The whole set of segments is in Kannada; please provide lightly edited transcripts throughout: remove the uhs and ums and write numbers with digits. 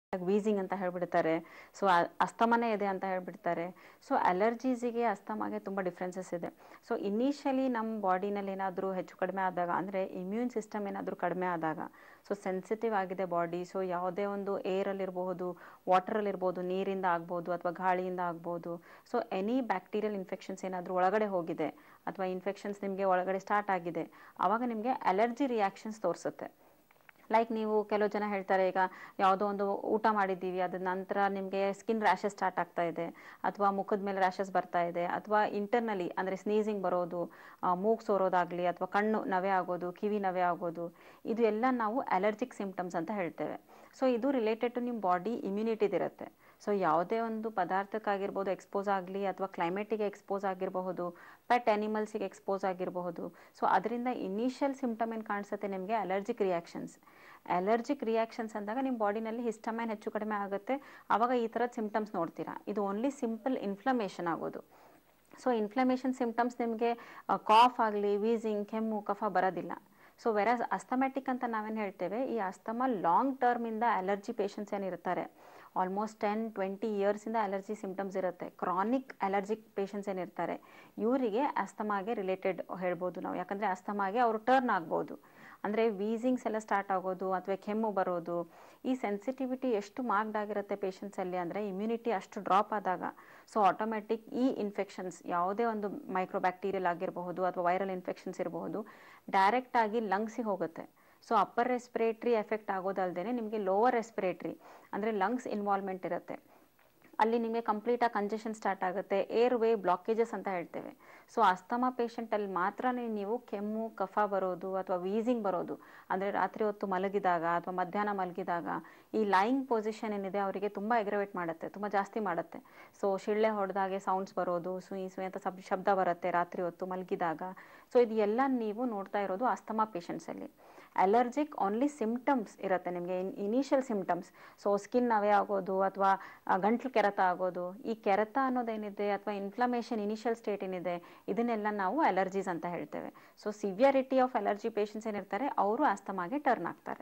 ವೀಸಿಂಗ್ ಅಂತ ಹೇಳ್ಬಿಡ್ತಾರೆ. ಸೊ ಅಸ್ತಮಾನೇ ಇದೆ ಅಂತ ಹೇಳ್ಬಿಡ್ತಾರೆ. ಸೊ ಅಲರ್ಜೀಸಿಗೆ ಅಸ್ತಮಾಗೆ ತುಂಬ ಡಿಫ್ರೆನ್ಸಸ್ ಇದೆ. ಸೊ ಇನಿಷಿಯಲಿ ನಮ್ಮ ಬಾಡಿನಲ್ಲಿ ಏನಾದರೂ ಹೆಚ್ಚು ಕಡಿಮೆ ಆದಾಗ, ಅಂದರೆ ಇಮ್ಯೂನ್ ಸಿಸ್ಟಮ್ ಏನಾದರೂ ಕಡಿಮೆ ಆದಾಗ, ಸೊ ಸೆನ್ಸಿಟಿವ್ ಆಗಿದೆ ಬಾಡಿ, ಸೊ ಯಾವುದೇ ಒಂದು ಏರಲ್ಲಿರ್ಬೋದು, ವಾಟರಲ್ಲಿರ್ಬೋದು, ನೀರಿಂದ ಆಗ್ಬೋದು ಅಥವಾ ಗಾಳಿಯಿಂದ ಆಗ್ಬೋದು, ಸೊ ಎನಿ ಬ್ಯಾಕ್ಟೀರಿಯಲ್ ಇನ್ಫೆಕ್ಷನ್ಸ್ ಏನಾದರೂ ಒಳಗಡೆ ಹೋಗಿದೆ ಅಥವಾ ಇನ್ಫೆಕ್ಷನ್ಸ್ ನಿಮಗೆ ಒಳಗಡೆ ಸ್ಟಾರ್ಟ್ ಆಗಿದೆ, ಆವಾಗ ನಿಮಗೆ ಅಲರ್ಜಿ ರಿಯಾಕ್ಷನ್ಸ್ ತೋರಿಸುತ್ತೆ. ಲೈಕ್ ನೀವು ಕೆಲವು ಜನ ಹೇಳ್ತಾರೆ, ಈಗ ಯಾವುದೋ ಒಂದು ಊಟ ಮಾಡಿದ್ದೀವಿ, ಅದ ನಂತರ ನಿಮಗೆ ಸ್ಕಿನ್ ರ್ಯಾಷಸ್ ಸ್ಟಾರ್ಟ್ ಆಗ್ತಾ ಇದೆ, ಅಥವಾ ಮುಖದ ಮೇಲೆ ರ್ಯಾಷಸ್ ಬರ್ತಾ ಇದೆ, ಅಥವಾ ಇಂಟರ್ನಲಿ ಅಂದರೆ ಸ್ನೀಸಿಂಗ್ ಬರೋದು, ಮೂಗು ಸೋರೋದಾಗಲಿ, ಅಥವಾ ಕಣ್ಣು ನವೆ ಆಗೋದು, ಕಿವಿ ನವೆ ಆಗೋದು, ಇದು ಎಲ್ಲ ನಾವು ಅಲರ್ಜಿಕ್ ಸಿಂಪ್ಟಮ್ಸ್ ಅಂತ ಹೇಳ್ತೇವೆ. ಸೊ ಇದು ರಿಲೇಟೆಡ್ ಟು ನಿಮ್ಮ ಬಾಡಿ ಇಮ್ಯುನಿಟಿದಿರುತ್ತೆ. ಸೊ ಯಾವುದೇ ಒಂದು ಪದಾರ್ಥಕ್ಕಾಗಿರ್ಬೋದು ಎಕ್ಸ್ಪೋಸ್ ಆಗಲಿ, ಅಥವಾ ಕ್ಲೈಮೇಟಿಗೆ ಎಕ್ಸ್ಪೋಸ್ ಆಗಿರಬಹುದು, ಪೆಟ್ ಆ್ಯನಿಮಲ್ಸಿಗೆ ಎಕ್ಸ್ಪೋಸ್ ಆಗಿರಬಹುದು. ಸೊ ಅದರಿಂದ ಇನಿಷಿಯಲ್ ಸಿಂಪ್ಟಮ್ ಏನು ಕಾಣಿಸುತ್ತೆ ನಿಮಗೆ ಅಲರ್ಜಿಕ್ ರಿಯಾಕ್ಷನ್ಸ್. ಅಲರ್ಜಿಕ್ ರಿಯಾಕ್ಷನ್ಸ್ ಅಂದಾಗ ನಿಮ್ಮ ಬಾಡಿನಲ್ಲಿ ಹಿಸ್ಟಮೈನ್ ಹೆಚ್ಚು ಕಡಿಮೆ ಆಗುತ್ತೆ, ಆವಾಗ ಈ ಥರದ ಸಿಂಪ್ಟಮ್ಸ್ ನೋಡ್ತೀರಾ. ಇದು ಓನ್ಲಿ ಸಿಂಪಲ್ ಇನ್ಫ್ಲಮೇಷನ್ ಆಗೋದು. ಸೊ ಇನ್ಫ್ಲಮೇಷನ್ ಸಿಂಪ್ಟಮ್ಸ್ ನಿಮಗೆ ಕಾಫ್ ಆಗಲಿ, ವೀಸಿಂಗ್, ಕೆಮ್ಮು, ಕಫ ಬರೋದಿಲ್ಲ. ಸೊ ವೆರಾಸ್ ಅಸ್ತಮ್ಯಾಟಿಕ್ ಅಂತ ನಾವೇನು ಹೇಳ್ತೇವೆ, ಈ ಅಸ್ತಮಾ ಲಾಂಗ್ ಟರ್ಮಿಂದ ಅಲರ್ಜಿ ಪೇಷಂಟ್ಸ್ ಏನಿರ್ತಾರೆ, ಆಲ್ಮೋಸ್ಟ್ 10-20 ಇಯರ್ಸಿಂದ ಅಲರ್ಜಿ ಸಿಂಪ್ಟಮ್ಸ್ ಇರುತ್ತೆ, ಕ್ರಾನಿಕ್ ಅಲರ್ಜಿಕ್ ಪೇಷಂಟ್ಸ್ ಏನಿರ್ತಾರೆ, ಇವರಿಗೆ ಅಸ್ತಮಾಗೆ ರಿಲೇಟೆಡ್ ಹೇಳ್ಬೋದು ನಾವು. ಯಾಕಂದರೆ ಅಸ್ತಮಾಗೆ ಅವರು ಟರ್ನ್ ಆಗ್ಬೋದು. ಅಂದರೆ ವೀಸಿಂಗ್ಸ್ ಎಲ್ಲ ಸ್ಟಾರ್ಟ್ ಆಗೋದು ಅಥವಾ ಕೆಮ್ಮು ಬರೋದು, ಈ ಸೆನ್ಸಿಟಿವಿಟಿ ಎಷ್ಟು ಮಾರ್ಕ್ಡ್ ಆಗಿರುತ್ತೆ ಪೇಷಂಟ್ಸಲ್ಲಿ ಅಂದರೆ ಇಮ್ಯುನಿಟಿ ಅಷ್ಟು ಡ್ರಾಪ್ ಆದಾಗ, ಸೊ ಆಟೋಮೆಟಿಕ್ ಈ ಇನ್ಫೆಕ್ಷನ್ಸ್ ಯಾವುದೇ ಒಂದು ಮೈಕ್ರೋಬ್ಯಾಕ್ಟೀರಿಯಲ್ ಆಗಿರಬಹುದು ಅಥವಾ ವೈರಲ್ ಇನ್ಫೆಕ್ಷನ್ಸ್ ಇರಬಹುದು, ಡೈರೆಕ್ಟಾಗಿ ಲಂಗ್ಸಿಗೆ ಹೋಗುತ್ತೆ. ಸೊ ಅಪ್ಪರ್ ರೆಸ್ಪಿರೇಟ್ರಿ ಎಫೆಕ್ಟ್ ಆಗೋದಲ್ಲದೆ ನಿಮಗೆ ಲೋವರ್ ರೆಸ್ಪಿರೇಟ್ರಿ ಅಂದರೆ ಲಂಗ್ಸ್ ಇನ್ವಾಲ್ವ್ಮೆಂಟ್ ಇರುತ್ತೆ. ಅಲ್ಲಿ ನಿಮಗೆ ಕಂಪ್ಲೀಟಾಗಿ ಕಂಜೆಷನ್ ಸ್ಟಾರ್ಟ್ ಆಗುತ್ತೆ, ಏರ್ ವೇ ಬ್ಲಾಕೇಜಸ್ ಅಂತ ಹೇಳ್ತೇವೆ. ಸೊ ಅಸ್ತಮಾ ಪೇಷಂಟಲ್ಲಿ ಮಾತ್ರ ನೀವು ಕೆಮ್ಮು, ಕಫ ಬರೋದು ಅಥವಾ ವೀಸಿಂಗ್ ಬರೋದು, ಅಂದರೆ ರಾತ್ರಿ ಹೊತ್ತು ಮಲಗಿದಾಗ ಅಥವಾ ಮಧ್ಯಾಹ್ನ ಮಲಗಿದಾಗ ಈ ಲೈಯಿಂಗ್ ಪೊಸಿಷನ್ ಏನಿದೆ ಅವರಿಗೆ ತುಂಬ ಎಗ್ರವೇಟ್ ಮಾಡುತ್ತೆ, ತುಂಬ ಜಾಸ್ತಿ ಮಾಡುತ್ತೆ. ಸೊ ಶಿಳ್ಳೆ ಹೊಡೆದಾಗೆ ಸೌಂಡ್ಸ್ ಬರೋದು, ಸುಯಿ ಸುಯಿ ಅಂತ ಶಬ್ದ ಬರುತ್ತೆ ರಾತ್ರಿ ಹೊತ್ತು ಮಲಗಿದಾಗ. ಸೊ ಇದು ಎಲ್ಲ ನೀವು ನೋಡ್ತಾ ಇರೋದು ಅಸ್ತಮಾ ಪೇಷಂಟ್ಸಲ್ಲಿ. ಅಲರ್ಜಿಕ್ ಓನ್ಲಿ ಸಿಂಪ್ಟಮ್ಸ್ ಇರುತ್ತೆ ನಿಮಗೆ, ಇನಿಷಿಯಲ್ ಸಿಂಪ್ಟಮ್ಸ್. ಸೊ ಸ್ಕಿನ್ ನವೆ ಆಗೋದು ಅಥವಾ ಗಂಟ್ಲು ಕೆರೆತ ಆಗೋದು, ಈ ಕೆರೆತ ಅನ್ನೋದೇನಿದೆ ಅಥವಾ ಇನ್ಫ್ಲಮೇಷನ್ ಇನಿಷಿಯಲ್ ಸ್ಟೇಟ್ ಏನಿದೆ, ಇದನ್ನೆಲ್ಲ ನಾವು ಅಲರ್ಜೀಸ್ ಅಂತ ಹೇಳ್ತೇವೆ. So severity of allergy patients ಏನಿರ್ತಾರೆ ಅವರು ಅಸ್ತಮಾಗೆ ಟರ್ನ್ ಆಗ್ತಾರೆ.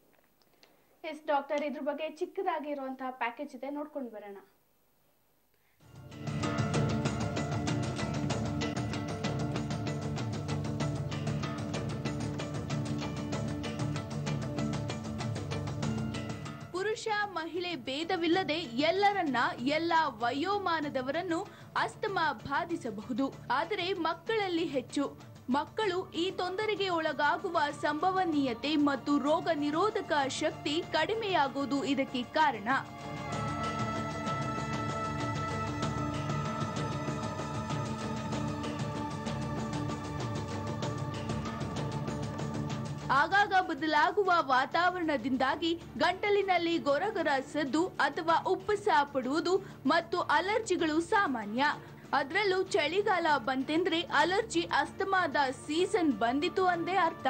ಎಸ್ ಡಾಕ್ಟರ್, ಇದ್ರ ಬಗ್ಗೆ ಚಿಕ್ಕದಾಗಿರುವಂತಹ ಪ್ಯಾಕೇಜ್ ಇದೆ, ನೋಡ್ಕೊಂಡು ಬರೋಣ. ಪುರುಷ ಮಹಿಳೆ ಭೇದವಿಲ್ಲದೆ ಎಲ್ಲರನ್ನ, ಎಲ್ಲ ವಯೋಮಾನದವರನ್ನು ಅಸ್ತಮಾ ಬಾಧಿಸಬಹುದು. ಆದರೆ ಮಕ್ಕಳಲ್ಲಿ ಹೆಚ್ಚು. ಮಕ್ಕಳು ಈ ತೊಂದರೆಗೆ ಒಳಗಾಗುವ ಸಂಭವನೀಯತೆ ಮತ್ತು ರೋಗ ನಿರೋಧಕ ಶಕ್ತಿ ಕಡಿಮೆಯಾಗುವುದು ಇದಕ್ಕೆ ಕಾರಣ. ಆಗಾಗ ಬದಲಾಗುವ ವಾತಾವರಣದಿಂದಾಗಿ ಗಂಟಲಿನಲ್ಲಿ ಗೊರಗೊರ ಸದ್ದು ಅಥವಾ ಉಪ್ಪಸ ಪಡುವುದು ಮತ್ತು ಅಲರ್ಜಿಗಳು ಸಾಮಾನ್ಯ. ಅದರಲ್ಲೂ ಚಳಿಗಾಲ ಬಂತೆಂದ್ರೆ ಅಲರ್ಜಿ ಅಸ್ತಮಾದ ಸೀಸನ್ ಬಂದಿತು ಅಂದೇ ಅರ್ಥ.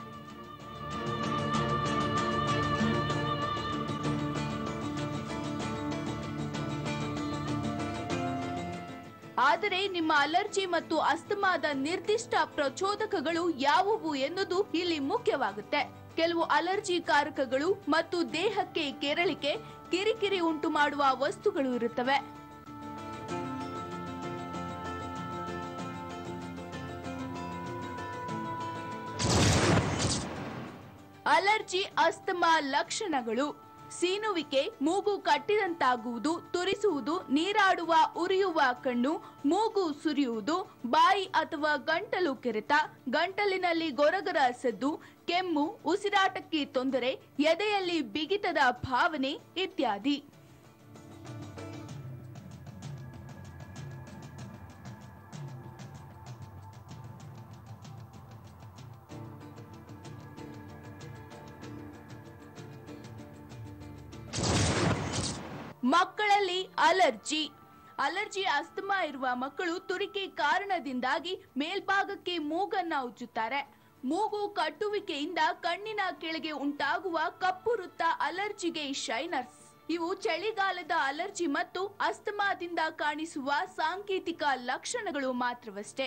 ಆದರೆ ನಿಮ್ಮ ಅಲರ್ಜಿ ಮತ್ತು ಅಸ್ತಮಾದ ನಿರ್ದಿಷ್ಟ ಪ್ರಚೋದಕಗಳು ಯಾವುವು ಎನ್ನುವುದು ಇಲ್ಲಿ ಮುಖ್ಯವಾಗುತ್ತೆ. ಕೆಲವು ಅಲರ್ಜಿ ಕಾರಕಗಳು ಮತ್ತು ದೇಹಕ್ಕೆ ಕೆರಳಿಕೆ, ಕಿರಿಕಿರಿ ಉಂಟು ಮಾಡುವ ವಸ್ತುಗಳು ಇರುತ್ತವೆ. ಅಲರ್ಜಿ ಅಸ್ತಮಾ ಲಕ್ಷಣಗಳು: ಸೀನುವಿಕೆ, ಮೂಗು ಕಟ್ಟಿದಂತಾಗುವುದು, ತುರಿಸುವುದು, ನೀರಾಡುವ ಉರಿಯುವ ಕಣ್ಣು, ಮೂಗು ಸುರಿಯುವುದು, ಬಾಯಿ ಅಥವಾ ಗಂಟಲು ಕೆರೆತ, ಗಂಟಲಿನಲ್ಲಿ ಗೊರಗರ ಸದ್ದು, ಕೆಮ್ಮು, ಉಸಿರಾಟಕ್ಕೆ ತೊಂದರೆ, ಎದೆಯಲ್ಲಿ ಬಿಗಿತದ ಭಾವನೆ ಇತ್ಯಾದಿ. ಮಕ್ಕಳಲ್ಲಿ ಅಲರ್ಜಿ ಅಸ್ತಮಾ ಇರುವ ಮಕ್ಕಳು ತುರಿಕೆ ಕಾರಣದಿಂದಾಗಿ ಮೇಲ್ಭಾಗಕ್ಕೆ ಮೂಗನ್ನ ಉಜ್ಜುತ್ತಾರೆ. ಮೂಗು ಕಟ್ಟುವಿಕೆಯಿಂದ ಕಣ್ಣಿನ ಕೆಳಗೆ ಉಂಟಾಗುವ ಕಪ್ಪು ವೃತ್ತ ಅಲರ್ಜಿಗೆ ಶೈನರ್ಸ್. ಇವು ಚಳಿಗಾಲದ ಅಲರ್ಜಿ ಮತ್ತು ಅಸ್ತಮಾದಿಂದ ಕಾಣಿಸುವ ಸಾಂಕೇತಿಕ ಲಕ್ಷಣಗಳು ಮಾತ್ರವಷ್ಟೇ.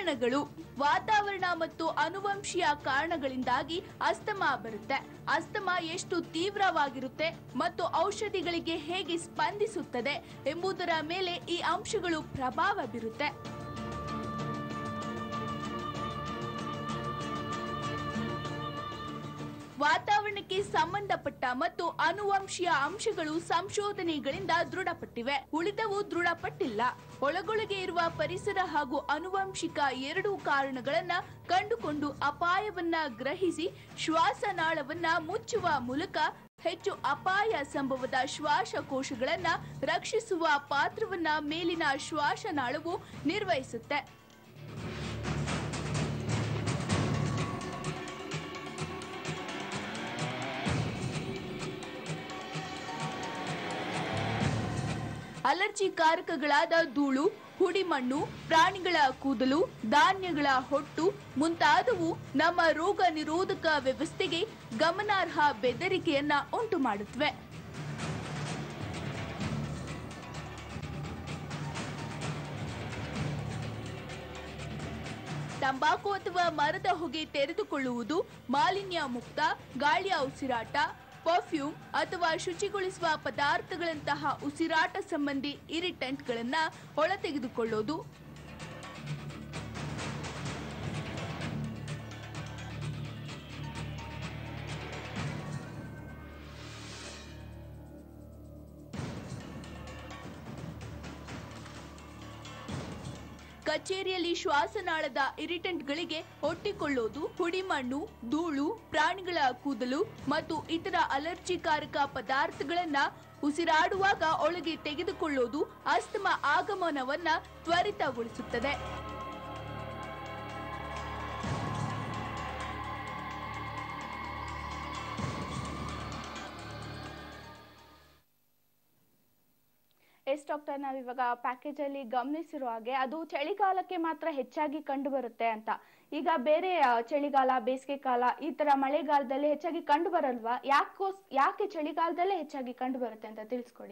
ಲಕ್ಷಣಗಳು. ವಾತಾವರಣ ಮತ್ತು ಅನುವಂಶೀಯ ಕಾರಣಗಳಿಂದಾಗಿ ಅಸ್ತಮಾ ಬರುತ್ತೆ. ಅಸ್ತಮಾ ಎಷ್ಟು ತೀವ್ರವಾಗಿರುತ್ತೆ ಮತ್ತು ಔಷಧಿಗಳಿಗೆ ಹೇಗೆ ಸ್ಪಂದಿಸುತ್ತದೆ ಎಂಬುದರ ಮೇಲೆ ಈ ಅಂಶಗಳು ಪ್ರಭಾವ ಬೀರುತ್ತೆ. ವಾತಾವರಣಕ್ಕೆ ಸಂಬಂಧಪಟ್ಟ ಮತ್ತು ಅನುವಂಶೀಯ ಅಂಶಗಳು ಸಂಶೋಧನೆಗಳಿಂದ ದೃಢಪಟ್ಟಿವೆ. ಉಳಿದವು ದೃಢಪಟ್ಟಿಲ್ಲ. ಒಳಗೊಳಗೆ ಇರುವ ಪರಿಸರ ಹಾಗೂ ಅನುವಂಶಿಕ ಎರಡೂ ಕಾರಣಗಳನ್ನ ಕಂಡುಕೊಂಡು ಅಪಾಯವನ್ನ ಗ್ರಹಿಸಿ ಶ್ವಾಸನಾಳವನ್ನ ಮುಚ್ಚುವ ಮೂಲಕ ಹೆಚ್ಚು ಅಪಾಯ ಸಂಭವದ ಶ್ವಾಸಕೋಶಗಳನ್ನ ರಕ್ಷಿಸುವ ಪಾತ್ರವನ್ನ ಮೇಲಿನ ಶ್ವಾಸನಾಳವು ನಿರ್ವಹಿಸುತ್ತೆ. ಅಲರ್ಜಿ ಕಾರಕಗಳಾದ ಧೂಳು, ಹುಡಿಮಣ್ಣು, ಪ್ರಾಣಿಗಳ ಕೂದಲು, ಧಾನ್ಯಗಳ ಹೊಟ್ಟು ಮುಂತಾದವು ನಮ್ಮ ರೋಗ ನಿರೋಧಕ ವ್ಯವಸ್ಥೆಗೆ ಗಮನಾರ್ಹ ಬೆದರಿಕೆಯನ್ನ ಉಂಟು ಮಾಡುತ್ತವೆ. ತಂಬಾಕು ಅಥವಾ ಮರದ ಹೊಗೆ ತೆರೆದುಕೊಳ್ಳುವುದು, ಮಾಲಿನ್ಯ ಮುಕ್ತ ಗಾಳಿಯ ಉಸಿರಾಟ, ಪರ್ಫ್ಯೂಮ್ ಅಥವಾ ಶುಚಿಗೊಳಿಸುವ ಪದಾರ್ಥಗಳಂತಹ ಉಸಿರಾಟ ಸಂಬಂಧಿ ಇರಿಟೆಂಟ್ಗಳನ್ನ ಹೊರತೆಗೆದುಕೊಳ್ಳೋದು, ಕಚೇರಿಯಲ್ಲಿ ಶ್ವಾಸನಾಳದ ಇರಿಟೆಂಟ್ಗಳಿಗೆ ಒಡ್ಡಿಕೊಳ್ಳೋದು, ಹುಡಿಮಣ್ಣು, ಧೂಳು, ಪ್ರಾಣಿಗಳ ಕೂದಲು ಮತ್ತು ಇತರ ಅಲರ್ಜಿಕಾರಕ ಪದಾರ್ಥಗಳನ್ನ ಉಸಿರಾಡುವಾಗ ಒಳಗೆ ತೆಗೆದುಕೊಳ್ಳೋದು ಅಸ್ತಮಾ ಆಗಮನವನ್ನ ತ್ವರಿತಗೊಳಿಸುತ್ತದೆ. ಎಸ್ ಡಾಕ್ಟರ್, ನಾವಿವಾಗ ಪ್ಯಾಕೇಜ್ ಅಲ್ಲಿ ಗಮನಿಸಿರೋ ಹಾಗೆ ಅದು ಚಳಿಗಾಲಕ್ಕೆ ಮಾತ್ರ ಹೆಚ್ಚಾಗಿ ಕಂಡು ಬರುತ್ತೆ ಅಂತ. ಈಗ ಬೇರೆ ಚಳಿಗಾಲ, ಬೇಸಿಗೆ ಕಾಲ, ಈ ತರ ಮಳೆಗಾಲದಲ್ಲಿ ಹೆಚ್ಚಾಗಿ ಕಂಡು ಬರಲ್ವಾ? ಯಾಕೆ ಚಳಿಗಾಲದಲ್ಲೇ ಹೆಚ್ಚಾಗಿ ಕಂಡು ಬರುತ್ತೆ ಅಂತ ತಿಳಿಸ್ಕೊಡಿ.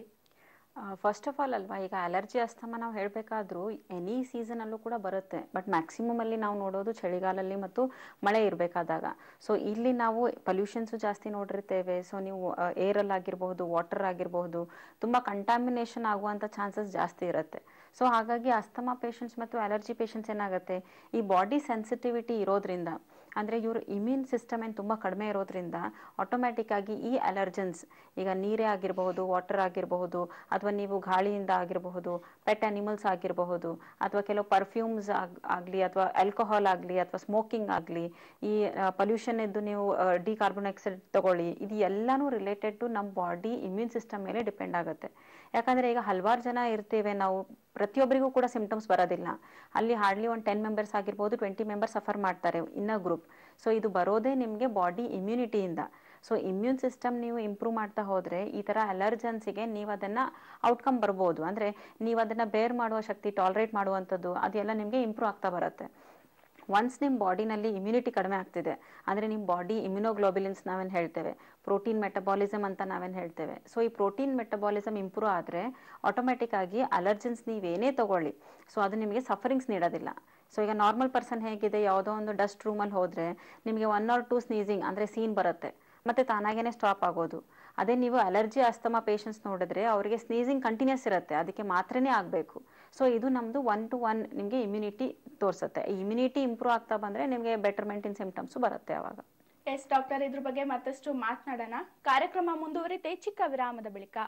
ಫಸ್ಟ್ ಆಫ್ ಆಲ್ ಅಲ್ವಾ, ಈಗ ಅಲರ್ಜಿ ಅಸ್ತಮಾ ನಾವು ಹೇಳಬೇಕಾದ್ರೂ ಎನಿ ಸೀಸನಲ್ಲೂ ಕೂಡ ಬರುತ್ತೆ. ಬಟ್ ಮ್ಯಾಕ್ಸಿಮಮ್ ಅಲ್ಲಿ ನಾವು ನೋಡೋದು ಚಳಿಗಾಲಲ್ಲಿ ಮತ್ತು ಮಳೆ ಇರಬೇಕಾದಾಗ. ಸೊ ಇಲ್ಲಿ ನಾವು ಪೊಲ್ಯೂಷನ್ಸು ಜಾಸ್ತಿ ನೋಡಿರ್ತೇವೆ. ಸೊ ನೀವು ಏರಲ್ಲಿ ಆಗಿರಬಹುದು, ವಾಟರ್ ಆಗಿರಬಹುದು, ತುಂಬ ಕಂಟಾಮಿನೇಷನ್ ಆಗುವಂಥ ಚಾನ್ಸಸ್ ಜಾಸ್ತಿ ಇರುತ್ತೆ. ಸೊ ಹಾಗಾಗಿ ಅಸ್ತಮಾ ಪೇಷಂಟ್ಸ್ ಮತ್ತು ಅಲರ್ಜಿ ಪೇಷಂಟ್ಸ್ ಏನಾಗುತ್ತೆ, ಈ ಬಾಡಿ ಸೆನ್ಸಿಟಿವಿಟಿ ಇರೋದ್ರಿಂದ, ಅಂದರೆ ಇವ್ರ ಇಮ್ಯೂನ್ ಸಿಸ್ಟಮ್ ಏನು ತುಂಬ ಕಡಿಮೆ ಇರೋದ್ರಿಂದ ಆಟೋಮ್ಯಾಟಿಕ್ ಆಗಿ ಈ ಅಲರ್ಜನ್ಸ್, ಈಗ ನೀರೇ ಆಗಿರಬಹುದು, ವಾಟರ್ ಆಗಿರಬಹುದು, ಅಥವಾ ನೀವು ಗಾಳಿಯಿಂದ ಆಗಿರಬಹುದು, ಪೆಟ್ ಅನಿಮಲ್ಸ್ ಆಗಿರಬಹುದು, ಅಥವಾ ಕೆಲವು ಪರ್ಫ್ಯೂಮ್ಸ್ ಆಗಲಿ, ಅಥವಾ ಆಲ್ಕೋಹಾಲ್ ಆಗಲಿ, ಅಥವಾ ಸ್ಮೋಕಿಂಗ್ ಆಗಲಿ, ಈ ಪೊಲ್ಯೂಷನ್ ಇದ್ದು ನೀವು ಡಿಕಾರ್ಬೊನಾಕ್ಸೈಡ್ ತಗೊಳ್ಳಿ, ಇದು ಎಲ್ಲನೂ ರಿಲೇಟೆಡ್ ಟು ನಮ್ಮ ಬಾಡಿ ಇಮ್ಯೂನ್ ಸಿಸ್ಟಮ್ ಮೇಲೆ ಡಿಪೆಂಡ್ ಆಗುತ್ತೆ. ಯಾಕಂದರೆ ಈಗ ಹಲವಾರು ಜನ ಇರ್ತೇವೆ ನಾವು, ಪ್ರತಿಯೊಬ್ಬರಿಗೂ ಕೂಡ ಸಿಂಪ್ಟಮ್ಸ್ ಬರೋದಿಲ್ಲ. ಅಲ್ಲಿ ಹಾರ್ಡ್ಲಿ ಒಂದು 10 ಮೆಂಬರ್ಸ್ ಆಗಿರ್ಬೋದು, 20 ಮೆಂಬರ್ಸ್ ಸಫರ್ ಮಾಡ್ತಾರೆ ಇನ್ನ ಗ್ರೂಪ್. ಸೊ ಇದು ಬರೋದೇ ನಿಮಗೆ ಬಾಡಿ ಇಮ್ಯುನಿಟಿಯಿಂದ. ಸೊ ಇಮ್ಯೂನ್ ಸಿಸ್ಟಮ್ ನೀವು ಇಂಪ್ರೂವ್ ಮಾಡ್ತಾ ಹೋದರೆ ಈ ಥರ ಅಲರ್ಜನ್ಸಿಗೆ ನೀವು ಅದನ್ನು ಔಟ್ಕಮ್ ಬರ್ಬೋದು. ಅಂದರೆ ನೀವು ಅದನ್ನು ಬೇರ್ ಮಾಡುವ ಶಕ್ತಿ, ಟಾಲರೇಟ್ ಮಾಡುವಂಥದ್ದು, ಅದೆಲ್ಲ ನಿಮಗೆ ಇಂಪ್ರೂವ್ ಆಗ್ತಾ ಬರುತ್ತೆ. ಒನ್ಸ್ ನಿಮ್ಮ ಬಾಡಿನಲ್ಲಿ ಇಮ್ಯುನಿಟಿ ಕಡಿಮೆ ಆಗ್ತಿದೆ ಅಂದರೆ ನಿಮ್ಮ ಬಾಡಿ ಇಮ್ಯುನೋಗ್ಲೋಬುಲಿನ್ಸ್ ನಾವೇನು ಹೇಳ್ತೇವೆ, ಪ್ರೋಟೀನ್ ಮೆಟಬಾಲಿಸಮ್ ಅಂತ ನಾವೇನು ಹೇಳ್ತೇವೆ. ಸೊ ಈ ಪ್ರೋಟೀನ್ ಮೆಟಬಾಲಿಸಮ್ ಇಂಪ್ರೂವ್ ಆದರೆ ಆಟೋಮೆಟಿಕ್ ಆಗಿ ಅಲರ್ಜನ್ಸ್ ನೀವೇನೇ ತಗೊಳ್ಳಿ, ಸೊ ಅದು ನಿಮಗೆ ಸಫರಿಂಗ್ಸ್ ನೀಡೋದಿಲ್ಲ. ಸೊ ಈಗ ನಾರ್ಮಲ್ ಪರ್ಸನ್ ಹೇಗಿದೆ, ಯಾವುದೋ ಒಂದು ಡಸ್ಟ್ ರೂಮಲ್ಲಿ ಹೋದರೆ ನಿಮಗೆ 1 or 2 ಸ್ನೀಸಿಂಗ್ ಅಂದರೆ ಸೀನ್ ಬರುತ್ತೆ, ಮತ್ತು ತಾನಾಗೇ ಸ್ಟಾಪ್ ಆಗೋದು. ಅದೇ ನೀವು ಅಲರ್ಜಿ ಅಸ್ತಮಾ ಪೇಷಂಟ್ಸ್ ನೋಡಿದ್ರೆ ಅವರಿಗೆ ಸ್ನೀಸಿಂಗ್ ಕಂಟಿನ್ಯೂಸ್ ಇರುತ್ತೆ, ಅದಕ್ಕೆ ಮಾತ್ರನೇ ಆಗಬೇಕು. ಸೊ ಇದು ನಮ್ಮದು 1 to 1 ನಿಮಗೆ ಇಮ್ಯುನಿಟಿ ತೋರಿಸುತ್ತೆ. ಈ ಇಮ್ಯುನಿಟಿ ಇಂಪ್ರೂವ್ ಆಗ್ತಾ ಬಂದರೆ ನಿಮಗೆ ಬೆಟರ್ಮೆಂಟ್ ಇನ್ ಸಿಂಪ್ಟಮ್ಸು ಬರುತ್ತೆ ಅವಾಗ. ಎಸ್ ಡಾಕ್ಟರ್, ಇದ್ರ ಬಗ್ಗೆ ಮತ್ತಷ್ಟು ಮಾತನಾಡೋಣ. ಕಾರ್ಯಕ್ರಮ ಮುಂದುವರಿತೆ ಚಿಕ್ಕ ವಿರಾಮದ ಬಳಿಕ.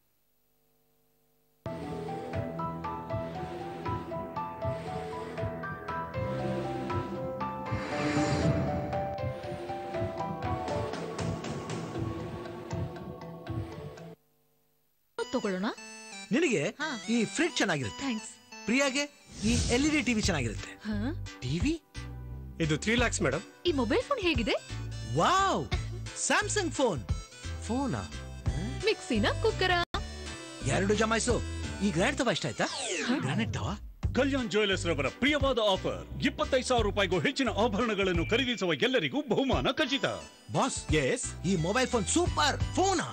ತಗೊಳ್ಳೋಣ. ನಿನಗೆ ಈ ಫ್ರಿಡ್ಜ್ ಚೆನ್ನಾಗಿರುತ್ತೆ, ಪ್ರಿಯಾಗೆ ಈ LED ಟಿವಿ ಚೆನ್ನಾಗಿರುತ್ತೆ. ಟಿವಿ ಇದು 3 lakhs ಮೇಡಮ್. ಈ ಮೊಬೈಲ್ ಫೋನ್ ಹೇಗಿದೆ? ವಾವ್, ಸ್ಯಾಮ್ಸಂಗ್ ಫೋನಾ? ಮಿಕ್ಸಿನ, ಕುಕ್ಕರ ಎರಡು ಜಮಾಯಿಸು. ಈ ಗ್ರ್ಯಾಂಡ್ ತವಾ ಇಷ್ಟ ಆಯ್ತಾ? ಗ್ರಾನೈಟ್ ತವಾ? ಕಲ್ಯಾಣ್ ಜ್ಯುವೆಲರ್ಸ್ ರವರ ಪ್ರಿಯವಾದ ಆಫರ್, 25,000 ರೂಪಾಯಿಗೂ ಹೆಚ್ಚಿನ ಆಭರಣಗಳನ್ನು ಖರೀದಿಸುವ ಎಲ್ಲರಿಗೂ ಬಹುಮಾನ ಖಚಿತ. ಬಾಸ್, ಎಸ್, ಈ ಮೊಬೈಲ್ ಫೋನ್ ಸೂಪರ್. ಫೋನಾ?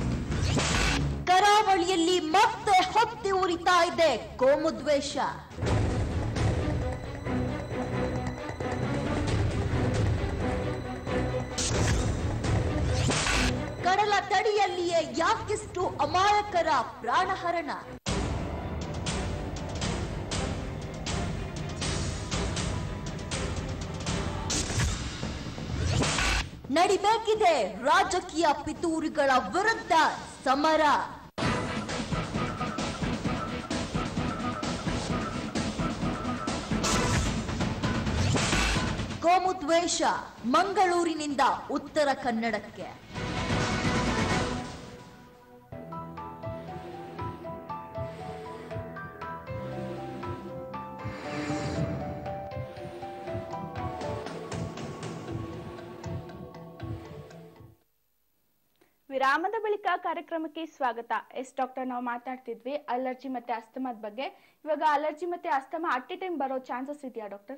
ಕರಾವಳಿಯಲ್ಲಿ ಮತ್ತೆ ಹೊತ್ತಿ ಉರಿತಾ ಇದೆ ಕೋಮುದ್ವೇಷ. ಕಡಲ ತಡಿಯಲ್ಲಿಯೇ ಯಾಕಿಷ್ಟು ಅಮಾಯಕರ ಪ್ರಾಣಹರಣ? ನಡಿಬೇಕಿದೆ ರಾಜಕೀಯ ಪಿತೂರಿಗಳ ವಿರುದ್ಧ ಸಮರ. ಕೋಮುದ್ವೇಷ ಮಂಗಳೂರಿನಿಂದ ಉತ್ತರ ಕನ್ನಡಕ್ಕೆ. ವಿರಾಮದ ಬಳಿಕ ಕಾರ್ಯಕ್ರಮಕ್ಕೆ ಸ್ವಾಗತ. ಡಾಕ್ಟರ್, ನಾವು ಮಾತಾಡ್ತಿದ್ವಿ ಅಲರ್ಜಿ ಮತ್ತೆ ಅಸ್ತಮಾದ ಬಗ್ಗೆ. ಇವಾಗ ಅಲರ್ಜಿ ಮತ್ತೆ ಅಸ್ತಮಾ ಅಟ್ ಎ ಟೈಮ್ ಬರೋ ಚಾನ್ಸಸ್ ಇದೆಯಾ ಡಾಕ್ಟರ್?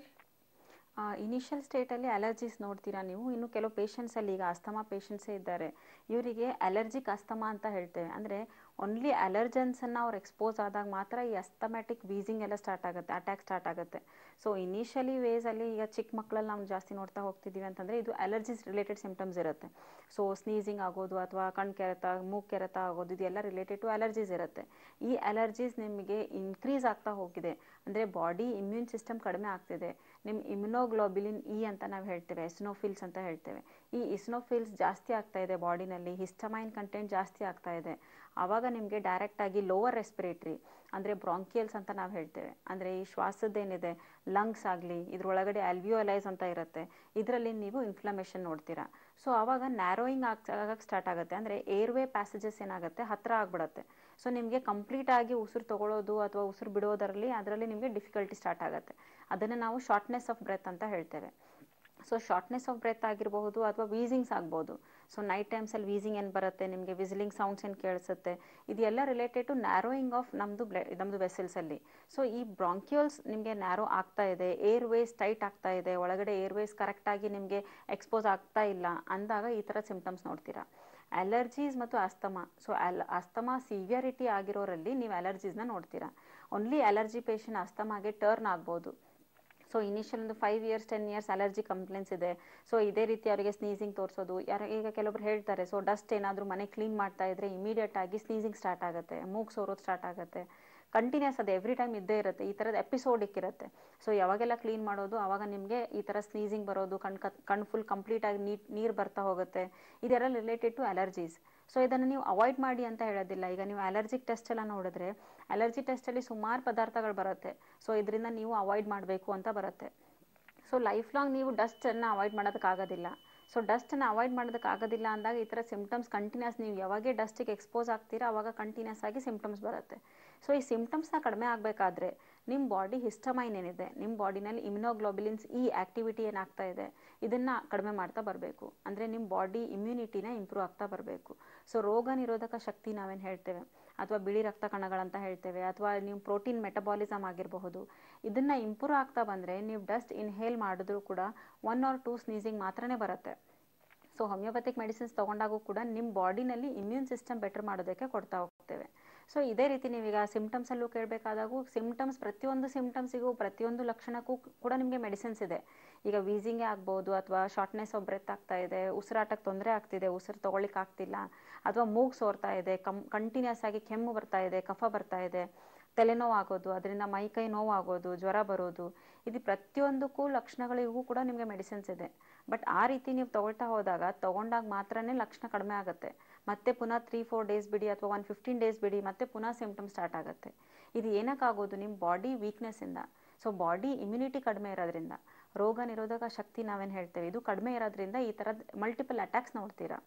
ಇನಿಷಿಯಲ್ ಸ್ಟೇಟಲ್ಲಿ ಅಲರ್ಜೀಸ್ ನೋಡ್ತೀರಾ ನೀವು. ಇನ್ನು ಕೆಲವು ಪೇಷಂಟ್ಸಲ್ಲಿ ಈಗ ಅಸ್ತಮಾ ಪೇಷಂಟ್ಸೇ ಇದ್ದಾರೆ, ಇವರಿಗೆ ಅಲರ್ಜಿಕ್ ಅಸ್ತಮಾ ಅಂತ ಹೇಳ್ತೇವೆ. ಅಂದರೆ ಓನ್ಲಿ ಅಲರ್ಜನ್ಸನ್ನು ಅವ್ರು ಎಕ್ಸ್ಪೋಸ್ ಆದಾಗ ಮಾತ್ರ ಈ ಅಸ್ತಮ್ಯಾಟಿಕ್ ವೀಸಿಂಗ್ ಎಲ್ಲ ಸ್ಟಾರ್ಟ್ ಆಗುತ್ತೆ, ಅಟ್ಯಾಕ್ ಸ್ಟಾರ್ಟ್ ಆಗುತ್ತೆ. ಸೊ ಇನಿಷಿಯಲಿ ವೇಸಲ್ಲಿ ಈಗ ಚಿಕ್ಕ ಮಕ್ಕಳಲ್ಲಿ ನಾವು ಜಾಸ್ತಿ ನೋಡ್ತಾ ಹೋಗ್ತಿದ್ದೀವಿ ಅಂತಂದರೆ ಇದು ಅಲರ್ಜೀಸ್ ರಿಲೇಟೆಡ್ ಸಿಂಪ್ಟಮ್ಸ್ ಇರುತ್ತೆ. ಸೊ ಸ್ನೀಸಿಂಗ್ ಆಗೋದು ಅಥವಾ ಕಣ್ಣು ಕೆರೆತ, ಮೂಗು ಕೆರೆತ ಆಗೋದು, ಇದೆಲ್ಲ ರಿಲೇಟೆಡ್ ಟು ಅಲರ್ಜೀಸ್ ಇರುತ್ತೆ. ಈ ಅಲರ್ಜೀಸ್ ನಿಮಗೆ ಇನ್ಕ್ರೀಸ್ ಆಗ್ತಾ ಹೋಗಿದೆ ಅಂದರೆ ಬಾಡಿ ಇಮ್ಯೂನ್ ಸಿಸ್ಟಮ್ ಕಡಿಮೆ ಆಗ್ತಿದೆ. ನಿಮ್ಮ ಇಮ್ಯುನೋಗ್ಲೋಬಿಲಿನ್ ಇ ಅಂತ ನಾವು ಹೇಳ್ತೇವೆ, ಎಸ್ನೋಫಿಲ್ಸ್ ಅಂತ ಹೇಳ್ತೇವೆ. ಈ ಇಸ್ನೋಫಿಲ್ಸ್ ಜಾಸ್ತಿ ಆಗ್ತಾ ಇದೆ ಬಾಡಿನಲ್ಲಿ, ಹಿಸ್ಟಮೈನ್ ಕಂಟೆಂಟ್ ಜಾಸ್ತಿ ಆಗ್ತಾ ಇದೆ. ಆವಾಗ ನಿಮಗೆ ಡೈರೆಕ್ಟಾಗಿ ಲೋವರ್ ರೆಸ್ಪಿರೇಟ್ರಿ ಅಂದರೆ ಬ್ರಾಂಕಿಯಲ್ಸ್ ಅಂತ ನಾವು ಹೇಳ್ತೇವೆ, ಅಂದರೆ ಈ ಶ್ವಾಸದ್ದೇನಿದೆ ಲಂಗ್ಸ್ ಆಗಲಿ ಇದ್ರೊಳಗಡೆ ಆಲ್ವಿಯೋಲೈಸ್ ಅಂತ ಇರುತ್ತೆ, ಇದರಲ್ಲಿ ನೀವು ಇನ್ಫ್ಲಮೇಷನ್ ನೋಡ್ತೀರಾ. ಸೊ ಆವಾಗ ನ್ಯಾರೋಯಿಂಗ್ ಆಗಕ್ಕೆ ಸ್ಟಾರ್ಟ್ ಆಗುತ್ತೆ, ಅಂದರೆ ಏರ್ವೇ ಪ್ಯಾಸೇಜಸ್ ಏನಾಗುತ್ತೆ ಹತ್ತಿರ ಆಗಿಬಿಡುತ್ತೆ. ಸೊ ನಿಮಗೆ ಕಂಪ್ಲೀಟಾಗಿ ಉಸಿರು ತಗೊಳ್ಳೋದು ಅಥವಾ ಉಸಿರು ಅದರಲ್ಲಿ ನಿಮಗೆ ಡಿಫಿಕಲ್ಟಿ ಸ್ಟಾರ್ಟ್ ಆಗುತ್ತೆ. ಅದನ್ನು ನಾವು ಶಾರ್ಟ್ನೆಸ್ ಆಫ್ ಬ್ರೆತ್ ಅಂತ ಹೇಳ್ತೇವೆ. ಸೊ ಶಾರ್ಟ್ನೆಸ್ ಆಫ್ ಬ್ರೆತ್ ಆಗಿರಬಹುದು ಅಥವಾ ವೀಸಿಂಗ್ಸ್ ಆಗ್ಬೋದು. ಸೊ ನೈಟ್ ಟೈಮ್ಸಲ್ಲಿ ವೀಸಿಂಗ್ ಏನು ಬರುತ್ತೆ, ನಿಮಗೆ ವಿಸಿಲಿಂಗ್ ಸೌಂಡ್ಸ್ ಏನು ಕೇಳಿಸುತ್ತೆ, ಇದೆಲ್ಲ ರಿಲೇಟೆಡ್ ಟು ನ್ಯಾರೋಯಿಂಗ್ ಆಫ್ ನಮ್ಮದು ವೆಸಲ್ಸಲ್ಲಿ. ಸೊ ಈ ಬ್ರಾಂಕ್ಯೂಲ್ಸ್ ನಿಮಗೆ ನ್ಯಾರೋ ಆಗ್ತಾ ಇದೆ, ಏರ್ವೇಸ್ ಟೈಟ್ ಆಗ್ತಾ ಇದೆ, ಒಳಗಡೆ ಏರ್ವೇಸ್ ಕರೆಕ್ಟಾಗಿ ನಿಮಗೆ ಎಕ್ಸ್ಪೋಸ್ ಆಗ್ತಾ ಇಲ್ಲ ಅಂದಾಗ ಈ ಥರ ಸಿಂಪ್ಟಮ್ಸ್ ನೋಡ್ತೀರಾ. ಅಲರ್ಜೀಸ್ ಮತ್ತು ಅಸ್ತಮಾ, ಸೊ ಅಸ್ತಮಾ ಸಿವಿಯರಿಟಿ ಆಗಿರೋರಲ್ಲಿ ನೀವು ಅಲರ್ಜೀಸ್ನ ನೋಡ್ತೀರಾ. ಓನ್ಲಿ ಅಲರ್ಜಿ ಪೇಷಂಟ್ ಅಸ್ತಮಾಗೆ ಟರ್ನ್ ಆಗ್ಬೋದು. ಸೊ ಇನಿಷಿಯಲ್ ಒಂದು 5 years 10 years ಅಲರ್ಜಿ ಕಂಪ್ಲೇಂಟ್ಸ್ ಇದೆ. ಸೊ ಇದೇ ರೀತಿ ಅವರಿಗೆ ಸ್ನೀಸಿಂಗ್ ತೋರಿಸೋದು, ಈಗ ಕೆಲವೊಬ್ರು ಹೇಳ್ತಾರೆ, ಸೊ ಡಸ್ಟ್ ಏನಾದರೂ ಮನೆ ಕ್ಲೀನ್ ಮಾಡ್ತಾ ಇದ್ರೆ ಇಮಿಡಿಯೇಟ್ ಆಗಿ ಸ್ನೀಸಿಂಗ್ ಸ್ಟಾರ್ಟ್ ಆಗುತ್ತೆ, ಮೂಗು ಸೋರೋದು ಸ್ಟಾರ್ಟ್ ಆಗುತ್ತೆ. ಕಂಟಿನ್ಯೂಸ್ ಅದು ಎವ್ರಿ ಟೈಮ್ ಇದ್ದೇ ಇರುತ್ತೆ, ಈ ಥರದ ಎಪಿಸೋಡಿಕ್ ಇರುತ್ತೆ. ಸೊ ಯಾವಾಗೆಲ್ಲ ಕ್ಲೀನ್ ಮಾಡೋದು ಆವಾಗ ನಿಮಗೆ ಈ ಥರ ಸ್ನೀಸಿಂಗ್ ಬರೋದು, ಕಣ್ಣು ಫುಲ್ ಕಂಪ್ಲೀಟಾಗಿ ನೀರು ಬರ್ತಾ ಹೋಗುತ್ತೆ. ಇದೆಲ್ಲ ರಿಲೇಟೆಡ್ ಟು ಅಲರ್ಜೀಸ್. ಸೊ ಇದನ್ನು ನೀವು ಅವಾಯ್ಡ್ ಮಾಡಿ ಅಂತ ಹೇಳೋದಿಲ್ಲ. ಈಗ ನೀವು ಅಲರ್ಜಿಕ್ ಟೆಸ್ಟ್ ಎಲ್ಲ ನೋಡಿದ್ರೆ ಅಲರ್ಜಿ ಟೆಸ್ಟಲ್ಲಿ ಸುಮಾರು ಪದಾರ್ಥಗಳು ಬರುತ್ತೆ. ಸೊ ಇದರಿಂದ ನೀವು ಅವಾಯ್ಡ್ ಮಾಡಬೇಕು ಅಂತ ಬರುತ್ತೆ. ಸೊ ಲೈಫ್ ಲಾಂಗ್ ನೀವು ಡಸ್ಟನ್ನು ಅವಾಯ್ಡ್ ಮಾಡೋದಕ್ಕಾಗೋದಿಲ್ಲ. ಸೊ ಡಸ್ಟನ್ನು ಅವಾಯ್ಡ್ ಮಾಡೋದಕ್ಕಾಗೋದಿಲ್ಲ ಅಂದಾಗ ಈ ಥರ ಸಿಂಪ್ಟಮ್ಸ್ ಕಂಟಿನ್ಯೂಸ್, ನೀವು ಯಾವಾಗೇ ಡಸ್ಟಿಗೆ ಎಕ್ಸ್ಪೋಸ್ ಆಗ್ತೀರಾ ಅವಾಗ ಕಂಟಿನ್ಯೂಸ್ ಆಗಿ ಸಿಂಪ್ಟಮ್ಸ್ ಬರುತ್ತೆ. ಸೊ ಈ ಸಿಂಪ್ಟಮ್ಸ್ನ ಕಡಿಮೆ ಆಗಬೇಕಾದ್ರೆ ನಿಮ್ಮ ಬಾಡಿ ಹಿಸ್ಟಮೈನ್ ಏನಿದೆ, ನಿಮ್ಮ ಬಾಡಿನಲ್ಲಿ ಇಮ್ಯುನೋಗ್ಲೋಬಿಲಿನ್ಸ್ ಈ ಆ್ಯಕ್ಟಿವಿಟಿ ಏನಾಗ್ತಾ ಇದೆ ಇದನ್ನು ಕಡಿಮೆ ಮಾಡ್ತಾ ಬರಬೇಕು. ಅಂದರೆ ನಿಮ್ಮ ಬಾಡಿ ಇಮ್ಯುನಿಟಿನ ಇಂಪ್ರೂವ್ ಆಗ್ತಾ ಬರಬೇಕು. ಸೊ ರೋಗ ನಿರೋಧಕ ಶಕ್ತಿ ನಾವೇನು ಹೇಳ್ತೇವೆ ಅಥವಾ ಬಿಳಿ ರಕ್ತ ಕಣಗಳಂತ ಹೇಳ್ತೇವೆ, ಅಥವಾ ನೀವು ಪ್ರೋಟೀನ್ ಮೆಟಬಾಲಿಸಮ್ ಆಗಿರಬಹುದು, ಇದನ್ನು ಇಂಪ್ರೂವ್ ಆಗ್ತಾ ಬಂದರೆ ನೀವು ಡಸ್ಟ್ ಇನ್ಹೇಲ್ ಮಾಡಿದ್ರೂ ಕೂಡ 1 or 2 ಸ್ನೀಸಿಂಗ್ ಮಾತ್ರನೇ ಬರುತ್ತೆ. ಸೊ ಹೋಮಿಯೋಪತಿಕ್ ಮೆಡಿಸಿನ್ಸ್ ತೊಗೊಂಡಾಗೂ ಕೂಡ ನಿಮ್ಮ ಬಾಡಿನಲ್ಲಿ ಇಮ್ಯೂನ್ ಸಿಸ್ಟಮ್ ಬೆಟರ್ ಮಾಡೋದಕ್ಕೆ ಕೊಡ್ತಾ ಹೋಗ್ತೇವೆ. ಸೊ ಇದೇ ರೀತಿ ನೀವೀಗ ಸಿಂಪ್ಟಮ್ಸಲ್ಲೂ ಕೇಳಬೇಕಾದಾಗೂ ಪ್ರತಿಯೊಂದು ಸಿಂಪ್ಟಮ್ಸಿಗೂ ಪ್ರತಿಯೊಂದು ಲಕ್ಷಣಕ್ಕೂ ಕೂಡ ನಿಮಗೆ ಮೆಡಿಸಿನ್ಸ್ ಇದೆ. ಈಗ ವೀಸಿಂಗೇ ಆಗ್ಬೋದು, ಅಥವಾ ಶಾರ್ಟ್ನೆಸ್ ಆಫ್ ಬ್ರೆತ್ ಆಗ್ತಾ ಇದೆ, ಉಸಿರಾಟಕ್ಕೆ ತೊಂದರೆ ಆಗ್ತಿದೆ, ಉಸಿರು ತೊಗೊಳ್ಳಿಕ್ಕೆ ಆಗ್ತಿಲ್ಲ, ಅಥವಾ ಮೂಗು ಸೋರ್ತಾ ಇದೆ, ಕಂಟಿನ್ಯೂಸ್ ಆಗಿ ಕೆಮ್ಮು ಬರ್ತಾ ಇದೆ, ಕಫ ಬರ್ತಾ ಇದೆ, ತಲೆನೋವು ಆಗೋದು, ಅದರಿಂದ ಮೈಕೈ ನೋವು ಆಗೋದು, ಜ್ವರ ಬರೋದು, ಇದು ಪ್ರತಿಯೊಂದಕ್ಕೂ ಲಕ್ಷಣಗಳಿಗೂ ಕೂಡ ನಿಮಗೆ ಮೆಡಿಸಿನ್ಸ್ ಇದೆ. ಬಟ್ ಆ ರೀತಿ ನೀವು ತೊಗೊಂಡಾಗ ಮಾತ್ರನೇ ಲಕ್ಷಣ ಕಡಿಮೆ ಆಗುತ್ತೆ. ಮತ್ತೆ ಪುನಃ 3-4 ಡೇಸ್ ಬಿಡಿ ಅಥವಾ 115 ಡೇಸ್ ಬಿಡಿ, ಮತ್ತೆ ಪುನಃ ಸಿಂಪ್ಟಮ್ ಸ್ಟಾರ್ಟ್ ಆಗುತ್ತೆ. ಇದು ಏನಕ್ಕಾಗೋದು, ನಿಮ್ಮ ಬಾಡಿ ವೀಕ್ನೆಸ್ಸಿಂದ. ಸೊ ಬಾಡಿ ಇಮ್ಯುನಿಟಿ ಕಡಿಮೆ ಇರೋದ್ರಿಂದ, ರೋಗ ನಿರೋಧಕ ಶಕ್ತಿ ನಾವೇನು ಹೇಳ್ತೇವೆ ಇದು ಕಡಿಮೆ ಇರೋದ್ರಿಂದ ಈ ಥರದ ಮಲ್ಟಿಪಲ್ ಅಟ್ಯಾಕ್ಸ್ ನೋಡ್ತೀರಾ.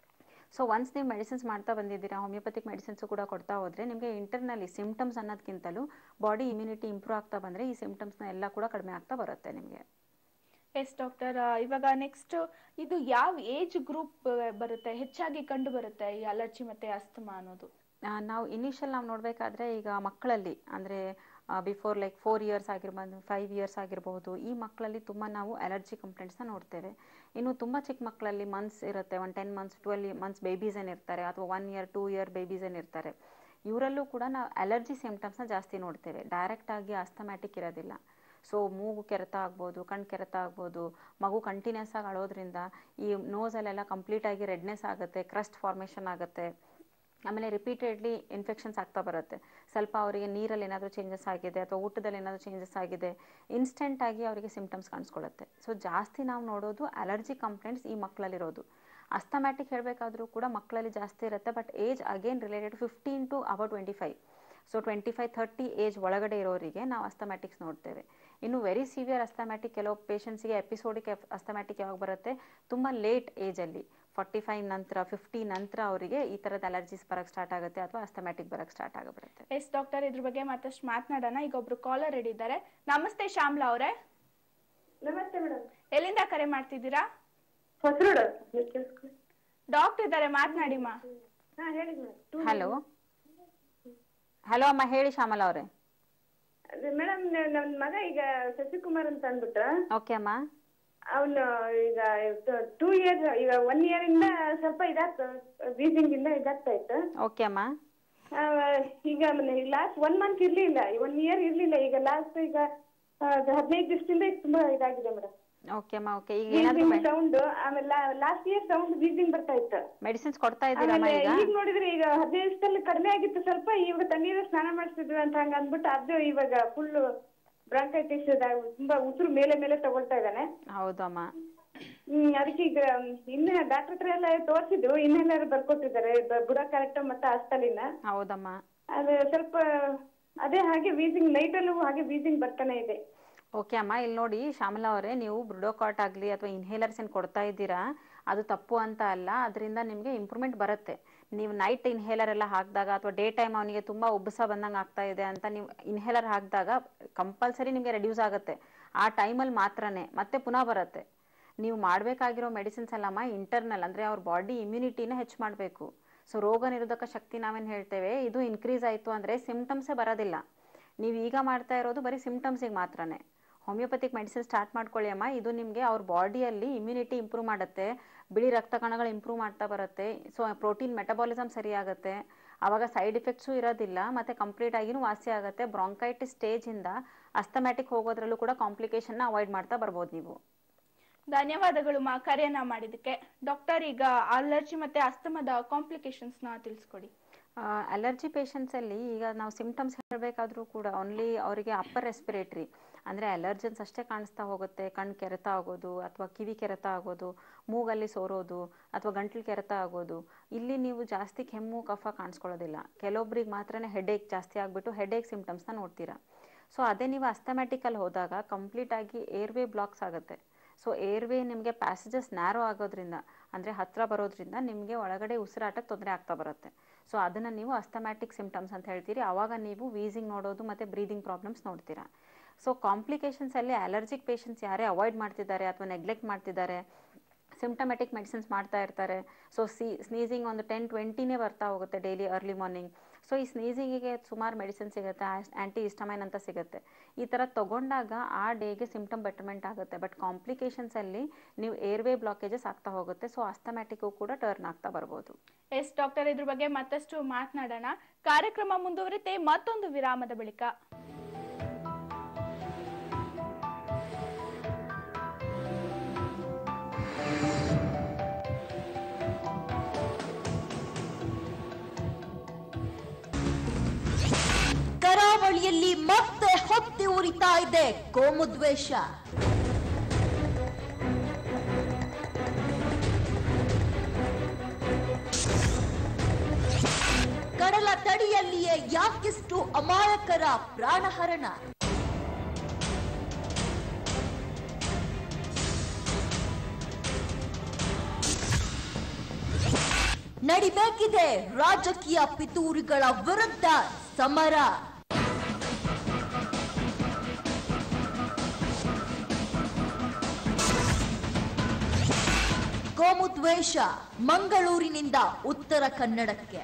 ಸೊ ಒನ್ಸ್ ನೀವು ಮೆಡಿಸಿನ್ಸ್ ಮಾಡ್ತಾ ಬಂದಿದ್ದೀರಾ, ಹೋಮಿಯೋಪತಿಕ್ ಮೆಡಿಸಿನ್ಸು ಕೂಡ ಕೊಡ್ತಾ ಹೋದರೆ ನಿಮಗೆ ಇಂಟರ್ನಲಿ ಸಿಂಪ್ಟಮ್ಸ್ ಅನ್ನೋದಕ್ಕಿಂತಲೂ ಬಾಡಿ ಇಮ್ಯುನಿಟಿ ಇಂಪ್ರೂವ್ ಆಗ್ತಾ ಬಂದರೆ ಈ ಸಿಂಪ್ಟಮ್ಸ್ನ ಎಲ್ಲ ಕೂಡ ಕಡಿಮೆ ಆಗ್ತಾ ಬರುತ್ತೆ ನಿಮಗೆ. ಎಸ್ ಡಾಕ್ಟರ್, ಇವಾಗ ನೆಕ್ಸ್ಟ್ ಇದು ಯಾವ ಏಜ್ ಗ್ರೂಪ್ ಬರುತ್ತೆ, ಹೆಚ್ಚಾಗಿ ಕಂಡು ಬರುತ್ತೆ ಈ ಅಲರ್ಜಿ ಮತ್ತು ಅಸ್ತಮಾ ಅನ್ನೋದು? ನಾವು ಇನಿಷಿಯಲ್ ನೋಡಬೇಕಾದ್ರೆ ಈಗ ಮಕ್ಕಳಲ್ಲಿ, ಅಂದರೆ ಬಿಫೋರ್ ಲೈಕ್ 4 years ಆಗಿರ್ಬೋದು, 5 years ಆಗಿರಬಹುದು, ಈ ಮಕ್ಕಳಲ್ಲಿ ತುಂಬ ನಾವು ಅಲರ್ಜಿ ಕಂಪ್ಲೇಂಟ್ಸ್ನ ನೋಡ್ತೇವೆ. ಇನ್ನು ತುಂಬ ಚಿಕ್ಕ ಮಕ್ಕಳಲ್ಲಿ ಮಂತ್ಸ್ ಇರುತ್ತೆ, 10 months 12 months ಬೇಬೀಸ್ ಏನಿರ್ತಾರೆ, ಅಥವಾ 1 year 2 year ಬೇಬೀಸ್ ಏನಿರ್ತಾರೆ, ಇವರಲ್ಲೂ ಕೂಡ ನಾವು ಅಲರ್ಜಿ ಸಿಂಪ್ಟಮ್ಸ್ನ ಜಾಸ್ತಿ ನೋಡ್ತೇವೆ, ಡೈರೆಕ್ಟಾಗಿ ಅಸ್ತಮ್ಯಾಟಿಕ್ ಇರೋದಿಲ್ಲ. ಸೊ ಮೂಗು ಕೆರೆತ ಆಗ್ಬೋದು, ಕಣ್ಣು ಕೆರೆತ ಆಗ್ಬೋದು, ಮಗು ಕಂಟಿನ್ಯೂಸ್ ಆಗಿ ಅಳೋದ್ರಿಂದ ಈ ನೋಸಲ್ಲೆಲ್ಲ ಕಂಪ್ಲೀಟಾಗಿ ರೆಡ್ನೆಸ್ ಆಗುತ್ತೆ, ಕ್ರಸ್ಟ್ ಫಾರ್ಮೇಷನ್ ಆಗುತ್ತೆ. ಆಮೇಲೆ ರಿಪೀಟೆಡ್ಲಿ ಇನ್ಫೆಕ್ಷನ್ಸ್ ಆಗ್ತಾ ಬರುತ್ತೆ. ಸ್ವಲ್ಪ ಅವರಿಗೆ ನೀರಲ್ಲಿ ಏನಾದರೂ ಚೇಂಜಸ್ ಆಗಿದೆ ಅಥವಾ ಊಟದಲ್ಲಿ ಏನಾದರೂ ಚೇಂಜಸ್ ಆಗಿದೆ, ಇನ್ಸ್ಟೆಂಟಾಗಿ ಅವರಿಗೆ ಸಿಮ್ಟಮ್ಸ್ ಕಾಣಿಸ್ಕೊಳ್ಳುತ್ತೆ. ಸೊ ಜಾಸ್ತಿ ನಾವು ನೋಡೋದು ಅಲರ್ಜಿ ಕಂಪ್ಲೇಂಟ್ಸ್ ಈ ಮಕ್ಕಳಲ್ಲಿರೋದು. ಅಸ್ಥಮ್ಯಾಟಿಕ್ ಹೇಳಬೇಕಾದ್ರೂ ಕೂಡ ಮಕ್ಕಳಲ್ಲಿ ಜಾಸ್ತಿ ಇರುತ್ತೆ, but age again related 15 to above 25. ಸೊ 25-30 ಏಜ್ ಒಳಗಡೆ ಇರೋರಿಗೆ ನಾವು ಅಸ್ಥಮ್ಯಾಟಿಕ್ಸ್ ನೋಡ್ತೇವೆ. ಇನ್ನು ವೆರಿ ಸಿವಿಯರ್ ಅಸ್ಥಮ್ಯಾಟಿಕ್ ಕೆಲವು ಪೇಷಂಟ್ಸ್ಗೆ ಎಪಿಸೋಡಿಕ್ ಅಸ್ಥಮ್ಯಾಟಿಕ್ ಯಾವಾಗ ಬರುತ್ತೆ, ತುಂಬ ಲೇಟ್ ಏಜಲ್ಲಿ 45 ನಂತರ 50 ನಂತರ ಅವರಿಗೆ ಈ ಥರದ ಅಲರ್ಜೀಸ್ ಬರೋಕ್ಕೆ ಸ್ಟಾರ್ಟ್ ಆಗುತ್ತೆ ಅಥವಾ ಅಸ್ಥಮ್ಯಾಟಿಕ್ ಬರೋಕ್ಕೆ ಸ್ಟಾರ್ಟ್ ಆಗಿಬಿಡುತ್ತೆ. ಎಸ್ ಡಾಕ್ಟರ್, ಇದ್ರ ಬಗ್ಗೆ ಮತ್ತಷ್ಟು ಮಾತನಾಡೋಣ. ಈಗ ಒಬ್ರು ಕಾಲರ್ ಹಿಡಿದ್ದಾರೆ. ನಮಸ್ತೆ ಶ್ಯಾಮ್ಲಾ ಅವರೇ. ನಮಸ್ತೆ ಮೇಡಮ್. ಎಲ್ಲಿಂದ ಕರೆ ಮಾಡ್ತಿದ್ದೀರಾ? ಹೊಸರೋಡು. ಡಾಕ್ಟರ್ ಇದ್ದಾರೆ, ಮಾತನಾಡಿ ಮಾ. ಹೇಳಿ ಮೇಡಮ್. ಹಲೋ ಅಮ್ಮ, ಹೇಳಿ ಶ್ಯಾಮಲಾ ಅವರೇ. ಮೇಡಮ್, ನನ್ನ ಮಗ ಈಗ ಶಶಿಕುಮಾರ್ ಅಂತ ಅಂದ್ಬಿಟ್ಟು. ಓಕೆ ಅಮ್ಮ. ಅವನು ಈಗ 2 years, ಈಗ 1 year ಇಂದ ಸ್ವಲ್ಪ ವೀಸಿಂಗ್ ಇಂದ ಇದಾಗ್ತಾ ಇತ್ತು. ಓಕೆ ಅಮ್ಮ. ಈಗ ಲಾಸ್ಟ್ 1 month ಇರ್ಲಿಲ್ಲ, 1 year ಇರ್ಲಿಲ್ಲ. ಈಗ ಲಾಸ್ಟ್ ಈಗ 15 ದಿವಸದಿಂದ ತುಂಬಾ ಇದಾಗಿದೆ ಮೇಡಮ್. ಓಕೆ ಅಮ್ಮ. ಓಕೆ, ಈಗ ಏನಾದರೂ ಸೌಂಡ್, ಆಮೇಲೆ ಲಾಸ್ಟ್ ಇಯರ್ ಸೌಂಡ್ ವೀಸಿಂಗ್ ಬರ್ತಾ ಇತ್ತು. ಮೆಡಿಸಿನ್ಸ್ ಕೊಡ್ತಾ ಇದ್ದೀರಾ ಅಮ್ಮ? ಈಗ ನೋಡಿದ್ರೆ ಈಗ 15 ದಿವಸದಲ್ಲಿ ಕಡಿಮೆ ಆಗಿತ್ತು ಸ್ವಲ್ಪ. ಇವಾಗ ತಣ್ಣೀರು ಸ್ನಾನ ಮಾಡಿಸ್ತಿದ್ವಿ ಅಂತ ಹಂಗ ಅಂದ್ಬಿಟ್ಟು ಅದು ಇವಾಗ ಫುಲ್ ಬ್ರಾಂಕೈಟಿಸ್, ತುಂಬಾ ಉಸಿರು ಮೇಲೆ ಮೇಲೆ ತಗೊಳ್ತಾ ಇದ್ದಾನೆ. ಹೌದಮ್ಮ. ಅದಕ್ಕೆ ಈಗ ಇನ್ನ ಡಾಕ್ಟರ್ ಹತ್ರ ಎಲ್ಲ ತೋರಿಸಿದ್ರು, ಇನ್ನೆಲ್ಲಾರು ಬರ್ಕೊಟ್ಟಿದ್ದಾರೆ, ಬುಡ ಕರೆಕ್ಟ್ ಮತ್ತೆ ಆಸ್ತಲಿನ. ಹೌದಮ್ಮ. ಅದು ಸ್ವಲ್ಪ ಅದೇ ಹಾಗೆ ವೀಸಿಂಗ್, ನೈಟಲ್ಲೂ ಹಾಗೆ ವೀಸಿಂಗ್ ಬರ್ತಾನೆ ಇದೆ. ಓಕೆ ಅಮ್ಮ, ಇಲ್ಲಿ ನೋಡಿ ಶ್ಯಾಮಲಾ ಅವರೇ, ನೀವು ಬ್ರುಡೋಕಾಟ್ ಆಗಲಿ ಅಥವಾ ಇನ್ಹೇಲರ್ಸ್ ಏನು ಕೊಡ್ತಾ ಇದ್ದೀರಾ, ಅದು ತಪ್ಪು ಅಂತ ಅಲ್ಲ. ಅದರಿಂದ ನಿಮಗೆ ಇಂಪ್ರೂವ್ಮೆಂಟ್ ಬರುತ್ತೆ. ನೀವು ನೈಟ್ ಇನ್ಹೇಲರ್ ಎಲ್ಲ ಹಾಕಿದಾಗ ಅಥವಾ ಡೇ ಟೈಮ್ ಅವನಿಗೆ ತುಂಬ ಉಬ್ಬಸ ಬಂದಂಗೆ ಆಗ್ತಾ ಇದೆ ಅಂತ ನೀವು ಇನ್ಹೇಲರ್ ಹಾಕಿದಾಗ ಕಂಪಲ್ಸರಿ ನಿಮಗೆ ರೆಡ್ಯೂಸ್ ಆಗುತ್ತೆ. ಆ ಟೈಮಲ್ಲಿ ಮಾತ್ರನೇ ಮತ್ತೆ ಪುನಃ ಬರುತ್ತೆ. ನೀವು ಮಾಡಬೇಕಾಗಿರೋ ಮೆಡಿಸಿನ್ಸ್ ಎಲ್ಲಮ್ಮ ಇಂಟರ್ನಲ್, ಅಂದರೆ ಅವ್ರ ಬಾಡಿ ಇಮ್ಯುನಿಟಿನ ಹೆಚ್ಚು ಮಾಡಬೇಕು. ಸೊ ರೋಗ ನಿರೋಧಕ ಶಕ್ತಿ ನಾವೇನು ಹೇಳ್ತೇವೆ, ಇದು ಇನ್ಕ್ರೀಸ್ ಆಯಿತು ಅಂದರೆ ಸಿಮ್ಟಮ್ಸೇ ಬರೋದಿಲ್ಲ. ನೀವು ಈಗ ಮಾಡ್ತಾ ಇರೋದು ಬರೀ ಸಿಮ್ಟಮ್ಸಿಗೆ ಮಾತ್ರನೇ. ಹೋಮಿಯೋಪತಿಕ್ ಮೆಡಿಸಿನ್ ಸ್ಟಾರ್ಟ್ ಮಾಡ್ಕೊಳ್ಳಿ ಅಮ್ಮ. ಇದು ನಿಮಗೆ ಅವ್ರ ಬಾಡಿಯಲ್ಲಿ ಇಮ್ಯುನಿಟಿ ಇಂಪ್ರೂವ್ ಮಾಡುತ್ತೆ, ಬಿಳಿ ರಕ್ತ ಕಣಗಳು ಇಂಪ್ರೂವ್ ಮಾಡ್ತಾ ಬರುತ್ತೆ. ಸೊ ಪ್ರೋಟೀನ್ ಮೆಟಬಾಲಿಸಮ್ ಸರಿಯಾಗುತ್ತೆ, ಆವಾಗ ಸೈಡ್ ಎಫೆಕ್ಟ್ಸು ಇರೋದಿಲ್ಲ, ಮತ್ತು ಕಂಪ್ಲೀಟ್ ಆಗಿನೂ ವಾಸಿ ಆಗುತ್ತೆ. ಬ್ರಾಂಕೈಟಿಸ್ ಸ್ಟೇಜಿಂದ ಅಸ್ಥಮ್ಯಾಟಿಕ್ ಹೋಗೋದ್ರಲ್ಲೂ ಕೂಡ ಕಾಂಪ್ಲಿಕೇಶನ್ನ ಅವಾಯ್ಡ್ ಮಾಡ್ತಾ ಬರ್ಬೋದು ನೀವು. ಧನ್ಯವಾದಗಳು ಮಾ, ಕರೆಯನ್ನ ಮಾಡಿದ್ದಕ್ಕೆ. ಡಾಕ್ಟರ್, ಈಗ ಅಲರ್ಜಿ ಮತ್ತೆ ಅಸ್ತಮದ ಕಾಂಪ್ಲಿಕೇಶನ್ಸ್ನ ತಿಳಿಸ್ಕೊಡಿ. ಅಲರ್ಜಿ ಪೇಷಂಟ್ಸಲ್ಲಿ ಈಗ ನಾವು ಸಿಮ್ಟಮ್ಸ್ ಹೇಳಬೇಕಾದ್ರೂ ಕೂಡ ಓನ್ಲಿ ಅವರಿಗೆ ಅಪ್ಪರ್ ರೆಸ್ಪಿರೇಟ್ರಿ ಅಂದರೆ ಅಲರ್ಜನ್ಸ್ ಅಷ್ಟೇ ಕಾಣಿಸ್ತಾ ಹೋಗುತ್ತೆ. ಕಣ್ಣು ಕೆರೆತ ಆಗೋದು ಅಥವಾ ಕಿವಿ ಕೆರೆತ ಆಗೋದು, ಮೂಗಲ್ಲಿ ಸೋರೋದು ಅಥವಾ ಗಂಟ್ಲು ಕೆರೆತ ಆಗೋದು. ಇಲ್ಲಿ ನೀವು ಜಾಸ್ತಿ ಕೆಮ್ಮು ಕಫ ಕಾಣಿಸ್ಕೊಳ್ಳೋದಿಲ್ಲ. ಕೆಲವೊಬ್ರಿಗೆ ಮಾತ್ರ ಹೆಡೇಕ್ ಜಾಸ್ತಿ ಆಗಿಬಿಟ್ಟು ಹೆಡೇಕ್ ಸಿಮ್ಟಮ್ಸ್ನ ನೋಡ್ತೀರಾ. ಸೊ ಅದೇ ನೀವು ಅಸ್ಥಮ್ಯಾಟಿಕಲ್ಲಿ ಹೋದಾಗ ಕಂಪ್ಲೀಟಾಗಿ ಏರ್ವೇ ಬ್ಲಾಕ್ಸ್ ಆಗುತ್ತೆ. ಸೊ ಏರ್ವೇ ನಿಮಗೆ ಪ್ಯಾಸೇಜಸ್ ನ್ಯಾರೋ ಆಗೋದ್ರಿಂದ, ಅಂದರೆ ಹತ್ತಿರ ಬರೋದ್ರಿಂದ ನಿಮಗೆ ಒಳಗಡೆ ಉಸಿರಾಟಕ್ಕೆ ತೊಂದರೆ ಆಗ್ತಾ ಬರುತ್ತೆ. ಸೊ ಅದನ್ನು ನೀವು ಅಸ್ಥಮ್ಯಾಟಿಕ್ ಸಿಮ್ಟಮ್ಸ್ ಅಂತ ಹೇಳ್ತೀರಿ. ಆವಾಗ ನೀವು ವೀಸಿಂಗ್ ನೋಡೋದು ಮತ್ತು ಬ್ರೀದಿಂಗ್ ಪ್ರಾಬ್ಲಮ್ಸ್ ನೋಡ್ತೀರಾ. ಸೊ ಕಾಂಪ್ಲಿಕೇಶನ್ಸಲ್ಲಿ ಅಲರ್ಜಿಕ್ ಪೇಷಂಟ್ಸ್ ಯಾರೇ ಅವಾಯ್ಡ್ ಮಾಡ್ತಿದ್ದಾರೆ ಅಥವಾ ನೆಗ್ಲೆಕ್ಟ್ ಮಾಡ್ತಿದ್ದಾರೆ, ಸಿಮ್ಟಮ್ಯಾಟಿಕ್ ಮೆಡಿಸಿನ್ಸ್ ಮಾಡ್ತಾ ಇರ್ತಾರೆ. ಸೊ ಸ್ನೀಸಿಂಗ್ ಒಂದು 10-20ನೇ ಬರ್ತಾ ಹೋಗುತ್ತೆ ಡೈಲಿ ಅರ್ಲಿ ಮಾರ್ನಿಂಗ್. ಸೊ ಈ ಸ್ನೀಸಿಂಗಿಗೆ ಸುಮಾರು ಮೆಡಿಸಿನ್ ಸಿಗುತ್ತೆ, ಆ್ಯಂಟಿ ಹಿಸ್ಟಮೈನ್ ಅಂತ ಸಿಗುತ್ತೆ. ಈ ಥರ ತೊಗೊಂಡಾಗ ಆ ಡೇಗೆ ಸಿಮ್ಟಮ್ ಬೆಟರ್ಮೆಂಟ್ ಆಗುತ್ತೆ. ಬಟ್ ಕಾಂಪ್ಲಿಕೇಶನ್ಸಲ್ಲಿ ನೀವು ಏರ್ವೇ ಬ್ಲಾಕೇಜಸ್ ಆಗ್ತಾ ಹೋಗುತ್ತೆ. ಸೊ ಅಸ್ಥಮ್ಯಾಟಿಕ್ಕು ಕೂಡ ಟರ್ನ್ ಆಗ್ತಾ ಬರ್ಬೋದು. ಎಸ್ ಡಾಕ್ಟರ್, ಇದ್ರ ಬಗ್ಗೆ ಮತ್ತಷ್ಟು ಮಾತನಾಡೋಣ. ಕಾರ್ಯಕ್ರಮ ಮುಂದುವರಿತೆ ಮತ್ತೊಂದು ವಿರಾಮದ ಬಳಿಕ. ಕರಾವಳಿಯಲ್ಲಿ ಮತ್ತೆ ಹೊತ್ತಿ ಉರಿತಾ ಇದೆ ಕೋಮುದ್ವೇಷ. ಕಡಲ ತಡಿಯಲ್ಲಿಯೇ ಯಾಕಿಷ್ಟು ಅಮಾಯಕರ ಪ್ರಾಣಹರಣ? ನಡಿಬೇಕಿದೆ ರಾಜಕೀಯ ಪಿತೂರಿಗಳ ವಿರುದ್ಧ ಸಮರ. ಕೋಮುದ್ವೇಷ ಮಂಗಳೂರಿನಿಂದ ಉತ್ತರ ಕನ್ನಡಕ್ಕೆ.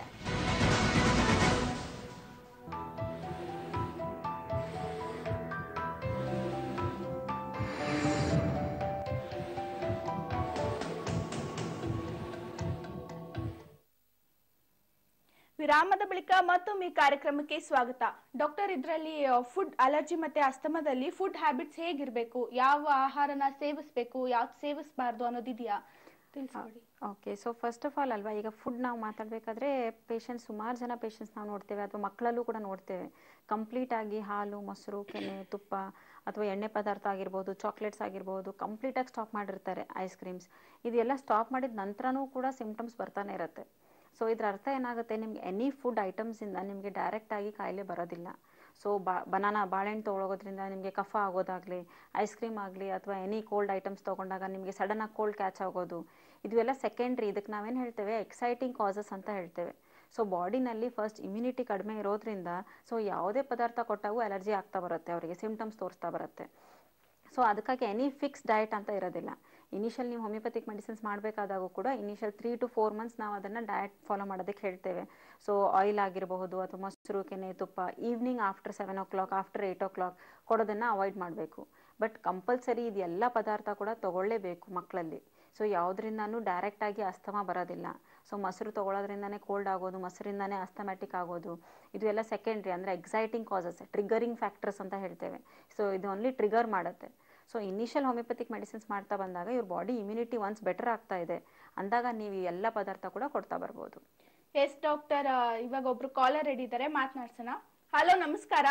ವಿರಾಮದ ಬಳಿಕ ಮತ್ತೊಮ್ಮೆ ಕಾರ್ಯಕ್ರಮಕ್ಕೆ ಸ್ವಾಗತ. ಡಾಕ್ಟರ್, ಇದರಲ್ಲಿ ಫುಡ್ ಅಲರ್ಜಿ ಮತ್ತೆ ಅಸ್ತಮಾದಲ್ಲಿ ಫುಡ್ ಹ್ಯಾಬಿಟ್ಸ್ ಹೇಗಿರಬೇಕು, ಯಾವ ಆಹಾರನ ಸೇವಿಸಬೇಕು, ಯಾವ್ದು ಸೇವಿಸಬಾರ್ದು ಅನ್ನೋದಿದೆಯಾ, ತಿಳಿಸ್ಕೊಡಿ. Okay, so first of all ಅಲ್ವಾ, ಈಗ ಫುಡ್ ನಾವು ಮಾತಾಡಬೇಕಾದ್ರೆ ಪೇಷಂಟ್ಸ್, ಸುಮಾರು ಜನ ಪೇಷಂಟ್ಸ್ ನಾವು ನೋಡ್ತೇವೆ ಅಥವಾ ಮಕ್ಕಳಲ್ಲೂ ಕೂಡ ನೋಡ್ತೇವೆ, ಕಂಪ್ಲೀಟಾಗಿ ಹಾಲು, ಮೊಸರು, ಕೆನೆ, ತುಪ್ಪ ಅಥವಾ ಎಣ್ಣೆ ಪದಾರ್ಥ ಆಗಿರ್ಬೋದು, ಚಾಕ್ಲೇಟ್ಸ್ ಆಗಿರ್ಬೋದು, ಕಂಪ್ಲೀಟಾಗಿ ಸ್ಟಾಪ್ ಮಾಡಿರ್ತಾರೆ. ಐಸ್ ಕ್ರೀಮ್ಸ್ ಇದೆಲ್ಲ ಸ್ಟಾಪ್ ಮಾಡಿದ ನಂತರನೂ ಕೂಡ ಸಿಂಪ್ಟಮ್ಸ್ ಬರ್ತಾನೆ ಇರುತ್ತೆ. ಸೊ ಇದ್ರ ಅರ್ಥ ಏನಾಗುತ್ತೆ, ನಿಮ್ಗೆ ಎನಿ ಫುಡ್ ಐಟಮ್ಸಿಂದ ನಿಮಗೆ ಡೈರೆಕ್ಟಾಗಿ ಕಾಯಿಲೆ ಬರೋದಿಲ್ಲ. ಸೊ ಬಾಳೆಹಣ್ಣು ತೊಗೊಳೋದ್ರಿಂದ ನಿಮಗೆ ಕಫ ಆಗೋದಾಗಲಿ, ಐಸ್ ಕ್ರೀಮ್ ಆಗಲಿ ಅಥವಾ ಎನಿ ಕೋಲ್ಡ್ ಐಟಮ್ಸ್ ತೊಗೊಂಡಾಗ ನಿಮಗೆ ಸಡನ್ನಾಗಿ ಕೋಲ್ಡ್ ಕ್ಯಾಚ್ ಆಗೋದು, ಇದೆಲ್ಲ ಸೆಕೆಂಡ್ರಿ. ಇದಕ್ಕೆ ನಾವೇನು ಹೇಳ್ತೇವೆ, ಎಕ್ಸೈಟಿಂಗ್ ಕಾಸಸ್ ಅಂತ ಹೇಳ್ತೇವೆ. ಸೊ ಬಾಡಿನಲ್ಲಿ ಫಸ್ಟ್ ಇಮ್ಯುನಿಟಿ ಕಡಿಮೆ ಇರೋದ್ರಿಂದ ಸೊ ಯಾವುದೇ ಪದಾರ್ಥ ಕೊಟ್ಟಾಗೂ ಅಲರ್ಜಿ ಆಗ್ತಾ ಬರುತ್ತೆ, ಅವರಿಗೆ ಸಿಂಪ್ಟಮ್ಸ್ ತೋರಿಸ್ತಾ ಬರುತ್ತೆ. ಸೊ ಅದಕ್ಕಾಗಿ ಎನಿ ಫಿಕ್ಸ್ ಡಯಟ್ ಅಂತ ಇರೋದಿಲ್ಲ. ಇನಿಷಿಯಲ್ ನೀವು ಹೋಮಿಯೋಪತಿಕ್ ಮೆಡಿಸಿನ್ಸ್ ಮಾಡಬೇಕಾದಾಗೂ ಕೂಡ ಇನಿಷಿಯಲ್ 3 to 4 months ನಾವು ಅದನ್ನು ಡಯಟ್ ಫಾಲೋ ಮಾಡೋದಕ್ಕೆ ಹೇಳ್ತೇವೆ. ಸೊ ಆಯಿಲ್ ಆಗಿರಬಹುದು ಅಥವಾ ಮೊಸರು, ಕೆನೆ, ತುಪ್ಪ evening after 7 o'clock, after 8 o'clock ಕೊಡೋದನ್ನು ಅವಾಯ್ಡ್ ಮಾಡಬೇಕು. ಬಟ್ ಕಂಪಲ್ಸರಿ ಇದೆಲ್ಲ ಪದಾರ್ಥ ಕೂಡ ತೊಗೊಳ್ಳೇಬೇಕು ಮಕ್ಕಳಲ್ಲಿ. ಸೊ ಯಾವುದರಿಂದನೂ ಡೈರೆಕ್ಟಾಗಿ ಅಸ್ತಮಾ ಬರೋದಿಲ್ಲ. ಸೊ ಮೊಸರು ತೊಗೊಳೋದ್ರಿಂದನೇ ಕೋಲ್ಡ್ ಆಗೋದು, ಮೊಸರಿಂದನೇ ಅಸ್ತಮ್ಯಾಟಿಕ್ ಆಗೋದು, ಇದು ಎಲ್ಲ ಸೆಕೆಂಡ್ರಿ, ಅಂದರೆ ಎಕ್ಸೈಟಿಂಗ್ ಕಾಸಸ್, ಟ್ರಿಗರಿಂಗ್ ಫ್ಯಾಕ್ಟರ್ಸ್ ಅಂತ ಹೇಳ್ತೇವೆ. ಸೊ ಇದು ಓನ್ಲಿ ಟ್ರಿಗರ್ ಮಾಡುತ್ತೆ. ಸೊ ಇನಿಷಿಯಲ್ ಹೋಮಿಯೋಪತಿಕ್ ಮೆಡಿಸಿನ್ಸ್ ಮಾಡ್ತಾ ಬಂದಾಗ ಇವ್ರ ಬಾಡಿ ಇಮ್ಯುನಿಟಿ ಒನ್ಸ್ ಬೆಟರ್ ಆಗ್ತಾ ಇದೆ ಅಂದಾಗ ನೀವು ಎಲ್ಲ ಪದಾರ್ಥ ಕೂಡ ಕೊಡ್ತಾ ಬರ್ಬೋದು. ಎಸ್ ಡಾಕ್ಟರ್, ಇವಾಗ ಒಬ್ರು ಕಾಲರ್ ರೆಡಿ ಇದ್ದಾರೆ, ಮಾತನಾಡ್ಸೋಣ. ಹಲೋ, ನಮಸ್ಕಾರ.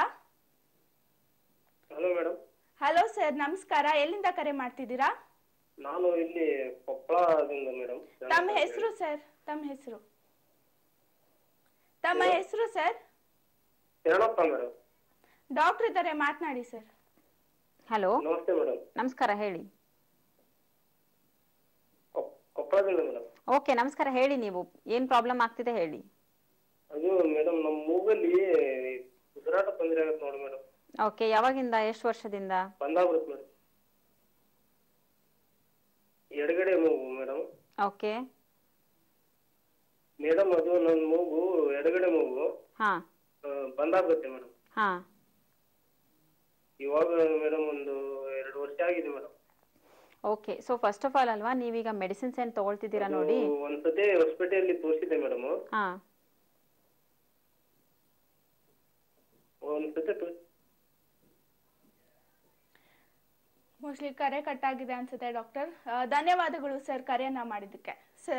Hello madam. ಹಲೋ ಸರ್, ನಮಸ್ಕಾರ. ಎಲ್ಲಿಂದ ಕರೆ ಮಾಡ್ತಿದ್ದೀರಾ? ನಾನು ಇಲ್ಲಿ ಕೊಪ್ಪಳದಿಂದ ಮೇಡಮ್. ತಮ್ಮ ಹೆಸರು ಸರ್? ತಮ್ಮ ಹೆಸರು ಸರ್? ಶರಣಪ್ಪ ಮೇಡಮ್. ಡಾಕ್ಟರ್ ಇದ್ದಾರೆ, ಮಾತನಾಡಿ ಸರ್. ಹಲೋ, ನಮಸ್ತೆ ಮೇಡಮ್. ನಮಸ್ಕಾರ, ಹೇಳಿ. ಕೊಪ್ಪಳದಿಂದ ಮೇಡಮ್. ಓಕೆ, ನಮಸ್ಕಾರ, ಹೇಳಿ. ನೀವು ಏನು ಪ್ರಾಬ್ಲಮ್ ಆಗ್ತಿದೆ ಹೇಳಿ. ಅದು ಮೇಡಮ್, ನಮ್ಮ ಮೂಗಲ್ಲಿ ಉಸಿರಾಟ ತೊಂದರೆ ಆಗುತ್ತೆ ನೋಡಿ ಮೇಡಮ್. ಓಕೆ, ಯಾವಾಗಿಂದ, ಎಷ್ಟು ವರ್ಷದಿಂದ? ಬಂದಾಗ್ಬಿಡುತ್ತೆ ಮೇಡಮ್. ಎಡಗಡೆ ಮೂಗು ಮೇಡಮ್. ಓಕೆ ಮೇಡಮ್, ಅದು ನನ್ನ ಮೂಗು, ಎಡಗಡೆ ಮೂಗು ಬಂದಾಗುತ್ತೆ ಮೇಡಮ್. ಇವಾಗ ಮೇಡಮ್ ಒಂದು 2 ವರ್ಷ ಆಗಿದೆ madam. Okay, so first of all ಅಲ್ವಾ, ನೀವೀಗ ಮೆಡಿಸಿನ್ಸ್ ಏನು ತಗೊಳ್ತಿದ್ದೀರಾ ನೋಡಿ. ಒಂದ್ಸತಿ ಹಾಸ್ಪಿಟಲ್ ತೋರಿಸಿದೆ ಮೇಡಮ್. ಮೋಸ್ಟ್ಲಿ ಕರೆ ಕಟ್ ಆಗಿದೆ ಅನ್ಸುತ್ತೆ ಡಾಕ್ಟರ್. ಧನ್ಯವಾದಗಳು ಸರ್ ಕರೆಯನ್ನ ಮಾಡಿದ್ದಕ್ಕೆ.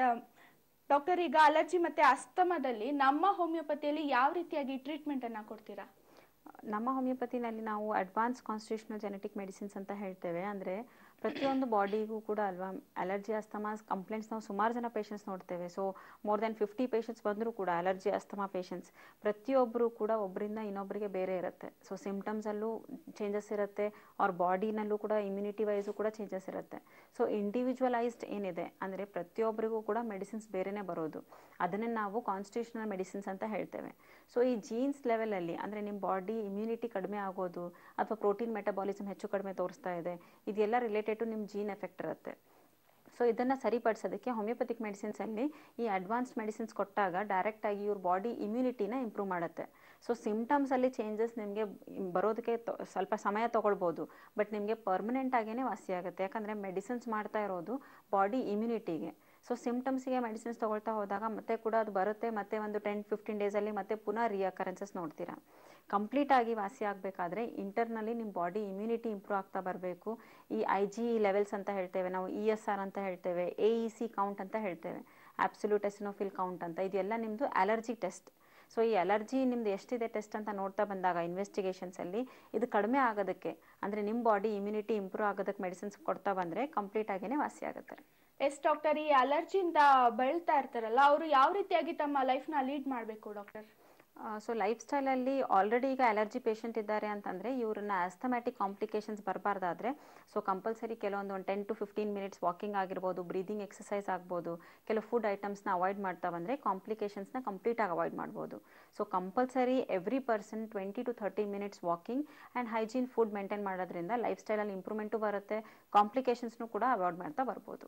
ಡಾಕ್ಟರ್, ಈಗ ಅಲರ್ಜಿ ಮತ್ತೆ ಅಸ್ತಮಾದಲ್ಲಿ ನಮ್ಮ ಹೋಮಿಯೋಪತಿಯಲ್ಲಿ ಯಾವ ರೀತಿಯಾಗಿ ಟ್ರೀಟ್ಮೆಂಟ್ ಅನ್ನ ಕೊಡ್ತೀರಾ? ನಮ್ಮ ಹೋಮಿಯೋಪತಿನಲ್ಲಿ ನಾವು ಅಡ್ವಾನ್ಸ್ ಕಾನ್ಸ್ಟಿಟ್ಯೂಷನಲ್ ಜೆನೆಟಿಕ್ ಮೆಡಿಸಿನ್ಸ್ ಅಂತ ಹೇಳ್ತೇವೆ. ಅಂದರೆ ಪ್ರತಿಯೊಂದು ಬಾಡಿಗೂ ಕೂಡ ಅಲ್ವಾ, ಅಲರ್ಜಿ ಅಸ್ತಮಾ ಕಂಪ್ಲೇಂಟ್ಸ್ ನಾವು ಸುಮಾರು ಜನ ಪೇಷಂಟ್ಸ್ ನೋಡ್ತೇವೆ. ಸೊ ಮೋರ್ ದೆನ್ 50 ಪೇಷಂಟ್ಸ್ ಬಂದರೂ ಕೂಡ ಅಲರ್ಜಿ ಅಸ್ತಮಾ ಪೇಷಂಟ್ಸ್ ಪ್ರತಿಯೊಬ್ಬರು ಕೂಡ ಒಬ್ಬರಿಂದ ಇನ್ನೊಬ್ಬರಿಗೆ ಬೇರೆ ಇರುತ್ತೆ. ಸೊ ಸಿಂಪ್ಟಮ್ಸಲ್ಲೂ ಚೇಂಜಸ್ ಇರುತ್ತೆ, ಅವ್ರ ಬಾಡಿನಲ್ಲೂ ಕೂಡ ಇಮ್ಯುನಿಟಿ ವೈಸು ಕೂಡ ಚೇಂಜಸ್ ಇರುತ್ತೆ. ಸೊ ಇಂಡಿವಿಜುವಲೈಸ್ಡ್ ಏನಿದೆ ಅಂದರೆ ಪ್ರತಿಯೊಬ್ಬರಿಗೂ ಕೂಡ ಮೆಡಿಸಿನ್ಸ್ ಬೇರೆನೇ ಬರೋದು, ಅದನ್ನೇ ನಾವು ಕಾನ್ಸ್ಟಿಟ್ಯೂಷನಲ್ ಮೆಡಿಸಿನ್ಸ್ ಅಂತ ಹೇಳ್ತೇವೆ. ಸೊ ಈ ಜೀನ್ಸ್ ಲೆವೆಲಲ್ಲಿ ಅಂದರೆ ನಿಮ್ಮ ಬಾಡಿ ಇಮ್ಯುನಿಟಿ ಕಡಿಮೆ ಆಗೋದು ಅಥವಾ ಪ್ರೋಟೀನ್ ಮೆಟಬಾಲಿಸಮ್ ಹೆಚ್ಚು ಕಡಿಮೆ ತೋರಿಸ್ತಾ ಇದೆ, ಇದೆಲ್ಲ ರಿಲೇಟೆಡ್ ಟು ನಿಮ್ಮ ಜೀನ್ ಎಫೆಕ್ಟ್ ಇರುತ್ತೆ. ಸೊ ಇದನ್ನು ಸರಿಪಡಿಸೋದಕ್ಕೆ ಹೋಮಿಯೋಪತಿಕ್ ಮೆಡಿಸಿನ್ಸಲ್ಲಿ ಈ ಅಡ್ವಾನ್ಸ್ಡ್ ಮೆಡಿಸಿನ್ಸ್ ಕೊಟ್ಟಾಗ ಡೈರೆಕ್ಟಾಗಿ ಇವ್ರ ಬಾಡಿ ಇಮ್ಯುನಿಟಿನ ಇಂಪ್ರೂವ್ ಮಾಡುತ್ತೆ. ಸೊ ಸಿಂಪ್ಟಮ್ಸಲ್ಲಿ ಚೇಂಜಸ್ ನಿಮಗೆ ಬರೋದಕ್ಕೆ ಸ್ವಲ್ಪ ಸಮಯ ತೊಗೊಳ್ಬೋದು, ಬಟ್ ನಿಮಗೆ ಪರ್ಮನೆಂಟ್ ಆಗೇ ವಾಸಿ ಆಗುತ್ತೆ. ಯಾಕಂದರೆ ಮೆಡಿಸಿನ್ಸ್ ಮಾಡ್ತಾ ಇರೋದು ಬಾಡಿ ಇಮ್ಯುನಿಟಿಗೆ. ಸೊ ಸಿಂಪ್ಟಮ್ಸಿಗೆ ಮೆಡಿಸಿನ್ಸ್ ತೊಗೊಳ್ತಾ ಹೋದಾಗ ಮತ್ತೆ ಕೂಡ ಅದು ಬರುತ್ತೆ, ಮತ್ತೆ ಒಂದು 10-15 ಡೇಸಲ್ಲಿ ಮತ್ತೆ ಪುನಃ ರಿಅಕರೆನ್ಸಸ್ ನೋಡ್ತೀರಾ. ಕಂಪ್ಲೀಟಾಗಿ ವಾಸಿ ಆಗಬೇಕಾದ್ರೆ ಇಂಟರ್ನಲ್ಲಿ ನಿಮ್ಮ ಬಾಡಿ ಇಮ್ಯುನಿಟಿ ಇಂಪ್ರೂವ್ ಆಗ್ತಾ ಬರಬೇಕು. ಈ IG ಲೆವೆಲ್ಸ್ ಅಂತ ಹೇಳ್ತೇವೆ ನಾವು, ESR ಅಂತ ಹೇಳ್ತೇವೆ, AEC ಕೌಂಟ್ ಅಂತ ಹೇಳ್ತೇವೆ, ಆಬ್ಸಲ್ಯೂಟ್ ಎಸಿನೋಫಿಲ್ ಕೌಂಟ್ ಅಂತ, ಇದೆಲ್ಲ ನಿಮ್ಮದು ಅಲರ್ಜಿ ಟೆಸ್ಟ್. ಸೊ ಈ ಅಲರ್ಜಿ ನಿಮ್ದು ಎಷ್ಟಿದೆ ಟೆಸ್ಟ್ ಅಂತ ನೋಡ್ತಾ ಬಂದಾಗ ಇನ್ವೆಸ್ಟಿಗೇಷನ್ಸಲ್ಲಿ ಇದು ಕಡಿಮೆ ಆಗೋದಕ್ಕೆ, ಅಂದರೆ ನಿಮ್ಮ ಬಾಡಿ ಇಮ್ಯುನಿಟಿ ಇಂಪ್ರೂವ್ ಆಗೋದಕ್ಕೆ ಮೆಡಿಸಿನ್ಸ್ ಕೊಡ್ತಾ ಬಂದರೆ ಕಂಪ್ಲೀಟಾಗಿಯೇ ವಾಸಿ ಆಗುತ್ತೆ. ಎಸ್ ಡಾಕ್ಟರ್, ಈ ಅಲರ್ಜಿಯಿಂದ ಬಳಲ್ತಾ ಇರ್ತಾರಲ್ಲ, ಅವರು ಯಾವ ರೀತಿಯಾಗಿ ತಮ್ಮ ಲೈಫ್ನ ಲೀಡ್ ಮಾಡಬೇಕು ಡಾಕ್ಟರ್? ಸೊ ಲೈಫ್ ಸ್ಟೈಲಲ್ಲಿ ಆಲ್ರೆಡಿ ಈಗ ಅಲರ್ಜಿ ಪೇಷಂಟ್ ಇದ್ದಾರೆ ಅಂತಂದರೆ ಇವ್ರನ್ನ ಅಸ್ತಮ್ಯಾಟಿಕ್ ಕಾಂಪ್ಲಿಕೇಶನ್ಸ್ ಬರಬಾರ್ದಾದ್ರೆ ಸೊ ಕಂಪಲ್ಸರಿ ಕೆಲವೊಂದು 10 to 15 minutes ವಾಕಿಂಗ್ ಆಗಿರ್ಬೋದು, ಬ್ರೀದಿಂಗ್ ಎಕ್ಸಸೈಸ್ ಆಗ್ಬೋದು, ಕೆಲವು ಫುಡ್ ಐಟಮ್ಸ್ನ ಅವಾಯ್ಡ್ ಮಾಡ್ತಾ ಬಂದರೆ ಕಾಂಪ್ಲಿಕೇಶನ್ಸ್ನ ಕಂಪ್ಲೀಟಾಗಿ ಅವಾಯ್ಡ್ ಮಾಡ್ಬೋದು. So compulsory every person 20 to 30 minutes walking and hygiene food maintain ಮಾಡೋದ್ರಿಂದ ಲೈಫ್ ಸ್ಟೈಲಲ್ಲಿ ಇಂಪ್ರೂವ್ಮೆಂಟು ಬರುತ್ತೆ, ಕಾಂಪ್ಲಿಕೇಶನ್ಸ್ನು ಕೂಡ ಅವಾಯ್ಡ್ ಮಾಡ್ತಾ ಬರ್ಬೋದು.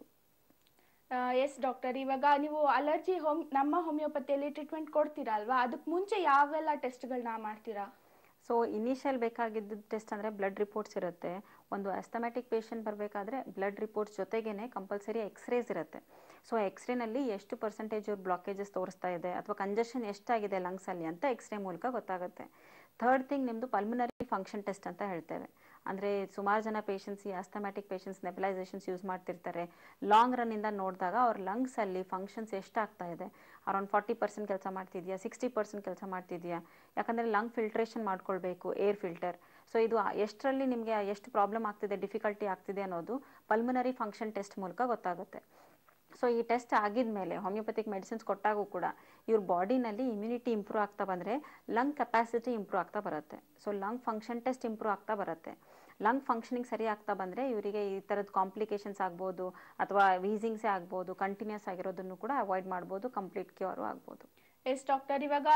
ಎಸ್ ಡಾಕ್ಟರ್, ಇವಾಗ ನೀವು ಅಲರ್ಜಿ ನಮ್ಮ ಹೋಮಿಯೋಪತಿಯಲ್ಲಿ ಟ್ರೀಟ್ಮೆಂಟ್ ಕೊಡ್ತೀರಾ ಅಲ್ವಾ, ಅದಕ್ಕೆ ಮುಂಚೆ ಯಾವೆಲ್ಲ ಟೆಸ್ಟ್ಗಳನ್ನ ಮಾಡ್ತೀರಾ? ಸೊ ಇನಿಷಿಯಲ್ ಬೇಕಾಗಿದ್ದ ಟೆಸ್ಟ್ ಅಂದರೆ ಬ್ಲಡ್ ರಿಪೋರ್ಟ್ಸ್ ಇರುತ್ತೆ. ಒಂದು ಅಸ್ತಮ್ಯಾಟಿಕ್ ಪೇಷಂಟ್ ಬರಬೇಕಾದ್ರೆ ಬ್ಲಡ್ ರಿಪೋರ್ಟ್ಸ್ ಜೊತೆಗೇ ಕಂಪಲ್ಸರಿ ಎಕ್ಸ್ರೇಸ್ ಇರುತ್ತೆ. ಸೊ ಎಕ್ಸ್ರೇನಲ್ಲಿ ಎಷ್ಟು ಪರ್ಸೆಂಟೇಜ್ ಇವ್ರು ಬ್ಲಾಕೇಜಸ್ ತೋರಿಸ್ತಾ ಇದೆ ಅಥವಾ ಕಂಜೆಷನ್ ಎಷ್ಟಾಗಿದೆ ಲಂಗ್ಸಲ್ಲಿ ಅಂತ ಎಕ್ಸ್ರೇ ಮೂಲಕ ಗೊತ್ತಾಗುತ್ತೆ. ಥರ್ಡ್ ಥಿಂಗ್ ನಿಮ್ಮದು ಪಲ್ಮನರಿ ಫಂಕ್ಷನ್ ಟೆಸ್ಟ್ ಅಂತ ಹೇಳ್ತೇವೆ. ಅಂದರೆ ಸುಮಾರು ಜನ ಪೇಷಂಟ್ಸ್ ಈ ಆಸ್ಥಮ್ಯಾಟಿಕ್ ಪೇಷಂಟ್ಸ್ ನೆಬಲೈಸೇಷನ್ಸ್ ಯೂಸ್ ಮಾಡ್ತಿರ್ತಾರೆ. ಲಾಂಗ್ ರನ್ನಿಂದ ನೋಡಿದಾಗ ಅವ್ರ ಲಂಗ್ಸಲ್ಲಿ ಫಂಕ್ಷನ್ಸ್ ಎಷ್ಟಾಗ್ತಾ ಇದೆ, ಅರೌಂಡ್ 40% ಕೆಲಸ ಮಾಡ್ತಿದೆಯಾ, 60% ಕೆಲಸ ಮಾಡ್ತಿದೆಯಾ, ಯಾಕಂದರೆ ಲಂಗ್ ಫಿಲ್ಟ್ರೇಷನ್ ಮಾಡ್ಕೊಳ್ಬೇಕು, ಏರ್ ಫಿಲ್ಟರ್. ಸೊ ಇದು ಎಷ್ಟರಲ್ಲಿ ನಿಮಗೆ ಎಷ್ಟು ಪ್ರಾಬ್ಲಮ್ ಆಗ್ತಿದೆ, ಡಿಫಿಕಲ್ಟಿ ಆಗ್ತಿದೆ ಅನ್ನೋದು ಪಲ್ಮನರಿ ಫಂಕ್ಷನ್ ಟೆಸ್ಟ್ ಮೂಲಕ ಗೊತ್ತಾಗುತ್ತೆ. ಸೊ ಈ ಟೆಸ್ಟ್ ಆಗಿದ್ಮೇಲೆ ಹೋಮಿಯೋಪತಿಕ್ ಮೆಡಿಸಿನ್ಸ್ ಕೊಟ್ಟಾಗೂ ಕೂಡ ಇವ್ರ ಬಾಡಿನಲ್ಲಿ ಇಮ್ಯುನಿಟಿ ಇಂಪ್ರೂವ್ ಆಗ್ತಾ ಬಂದರೆ ಲಂಗ್ ಕೆಪಾಸಿಟಿ ಇಂಪ್ರೂವ್ ಆಗ್ತಾ ಬರುತ್ತೆ. So lung function test improve ಆಗ್ತಾ ಬರುತ್ತೆ. ಲಂಗ್ ಫಂಕ್ಷನಿಂಗ್ ಸರಿ ಆಗ್ತಾ ಬಂದರೆ ಇವರಿಗೆ ಈ ಥರದ ಕಾಂಪ್ಲಿಕೇಶನ್ಸ್ ಆಗ್ಬೋದು ಅಥವಾ ವೀಸಿಂಗ್ಸೇ ಆಗ್ಬೋದು, ಕಂಟಿನ್ಯೂಸ್ ಆಗಿರೋದನ್ನು ಕೂಡ ಅವಾಯ್ಡ್ ಮಾಡ್ಬೋದು, ಕಂಪ್ಲೀಟ್ ಕ್ಯೂರು ಆಗ್ಬೋದು. ಎಸ್ ಡಾಕ್ಟರ್, ಇವಾಗ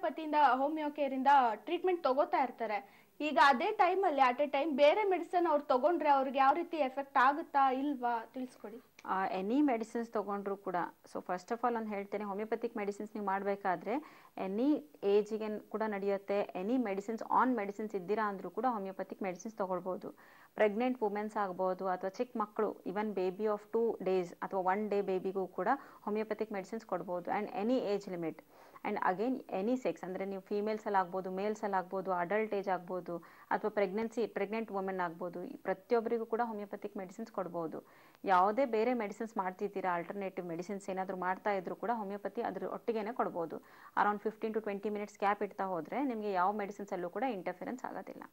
ಹೋಮಿಯೋ ಕೇರಿಂದ ಟ್ರೀಟ್ಮೆಂಟ್ ತಗೋತಾ ಇರ್ತಾರೆ. ಈಗ ಅದೇ ಟೈಮಲ್ಲಿ ಅಟ್ ಎ ಟೈಮ್ ಬೇರೆ ಮೆಡಿಸಿನ್ ಅವ್ರು ತಗೊಂಡ್ರೆ ಅವ್ರಿಗೆ ಯಾವ ರೀತಿ ಎಫೆಕ್ಟ್ ಆಗುತ್ತಾ ಇಲ್ವಾ ತಿಳಿಸ್ಕೊಡಿ. ಎನಿ ಮೆಡಿಸಿನ್ಸ್ ತೊಗೊಂಡ್ರು ಕೂಡ, ಸೊ ಫಸ್ಟ್ ಆಫ್ ಆಲ್ ನಾನು ಹೇಳ್ತೇನೆ, ಹೋಮಿಯೋಪತಿಕ್ ಮೆಡಿಸಿನ್ಸ್ ನೀವು ಮಾಡಬೇಕಾದ್ರೆ ಎನಿ ಏಜಿಗೆ ಕೂಡ ನಡೆಯುತ್ತೆ. ಎನಿ ಮೆಡಿಸಿನ್ಸ್ ಇದ್ದೀರಾ ಅಂದರೂ ಕೂಡ ಹೋಮಿಯೋಪತಿಕ್ ಮೆಡಿಸಿನ್ಸ್ ತೊಗೊಳ್ಬೋದು. ಪ್ರೆಗ್ನೆಂಟ್ ವುಮೆನ್ಸ್ ಆಗ್ಬೋದು ಅಥವಾ ಚಿಕ್ಕ ಮಕ್ಕಳು, ಈವನ್ ಬೇಬಿ ಆಫ್ 2 days ಅಥವಾ 1 day ಬೇಬಿಗೂ ಕೂಡ ಹೋಮಿಯೋಪತಿಕ್ ಮೆಡಿಸಿನ್ಸ್ ಕೊಡ್ಬೋದು. And any age limit. And again any sex, ಅಂದರೆ ನೀವು ಫೀಮೇಲ್ಸಲ್ಲಿ ಆಗ್ಬೋದು, ಮೇಲ್ಸಲ್ಲಿ ಆಗ್ಬೋದು, ಅಡಲ್ಟ್ ಏಜ್ ಆಗ್ಬೋದು ಅಥವಾ ಪ್ರೆಗ್ನೆಂಟ್ ವುಮೆನ್ ಆಗ್ಬೋದು, ಪ್ರತಿಯೊಬ್ಬರಿಗೂ ಕೂಡ ಹೋಮಿಯೋಪತಿಕ್ ಮೆಡಿಸಿನ್ಸ್ ಕೊಡ್ಬೋದು. ಯಾವುದೇ ಬೇರೆ ಮೆಡಿಸಿನ್ಸ್ ಮಾಡ್ತಿದ್ದೀರಾ, ಆಲ್ಟರ್ನೇಟಿವ್ ಮೆಡಿಸಿನ್ಸ್ ಏನಾದರೂ ಮಾಡ್ತಾ ಇದ್ರು ಕೂಡ ಹೋಮಿಯೋಪತಿ ಅದ್ರ ಒಟ್ಟಿಗೆ ಕೊಡ್ಬೋದು. ಅರೌಂಡ್ 15 to 20 minutes ಗ್ಯಾಪ್ ಇಡ್ತಾ ಹೋದರೆ ನಿಮಗೆ ಯಾವ ಮೆಡಿಸಿನ್ಸಲ್ಲೂ ಕೂಡ ಇಂಟರ್ಫಿರೆನ್ಸ್ ಆಗೋದಿಲ್ಲ.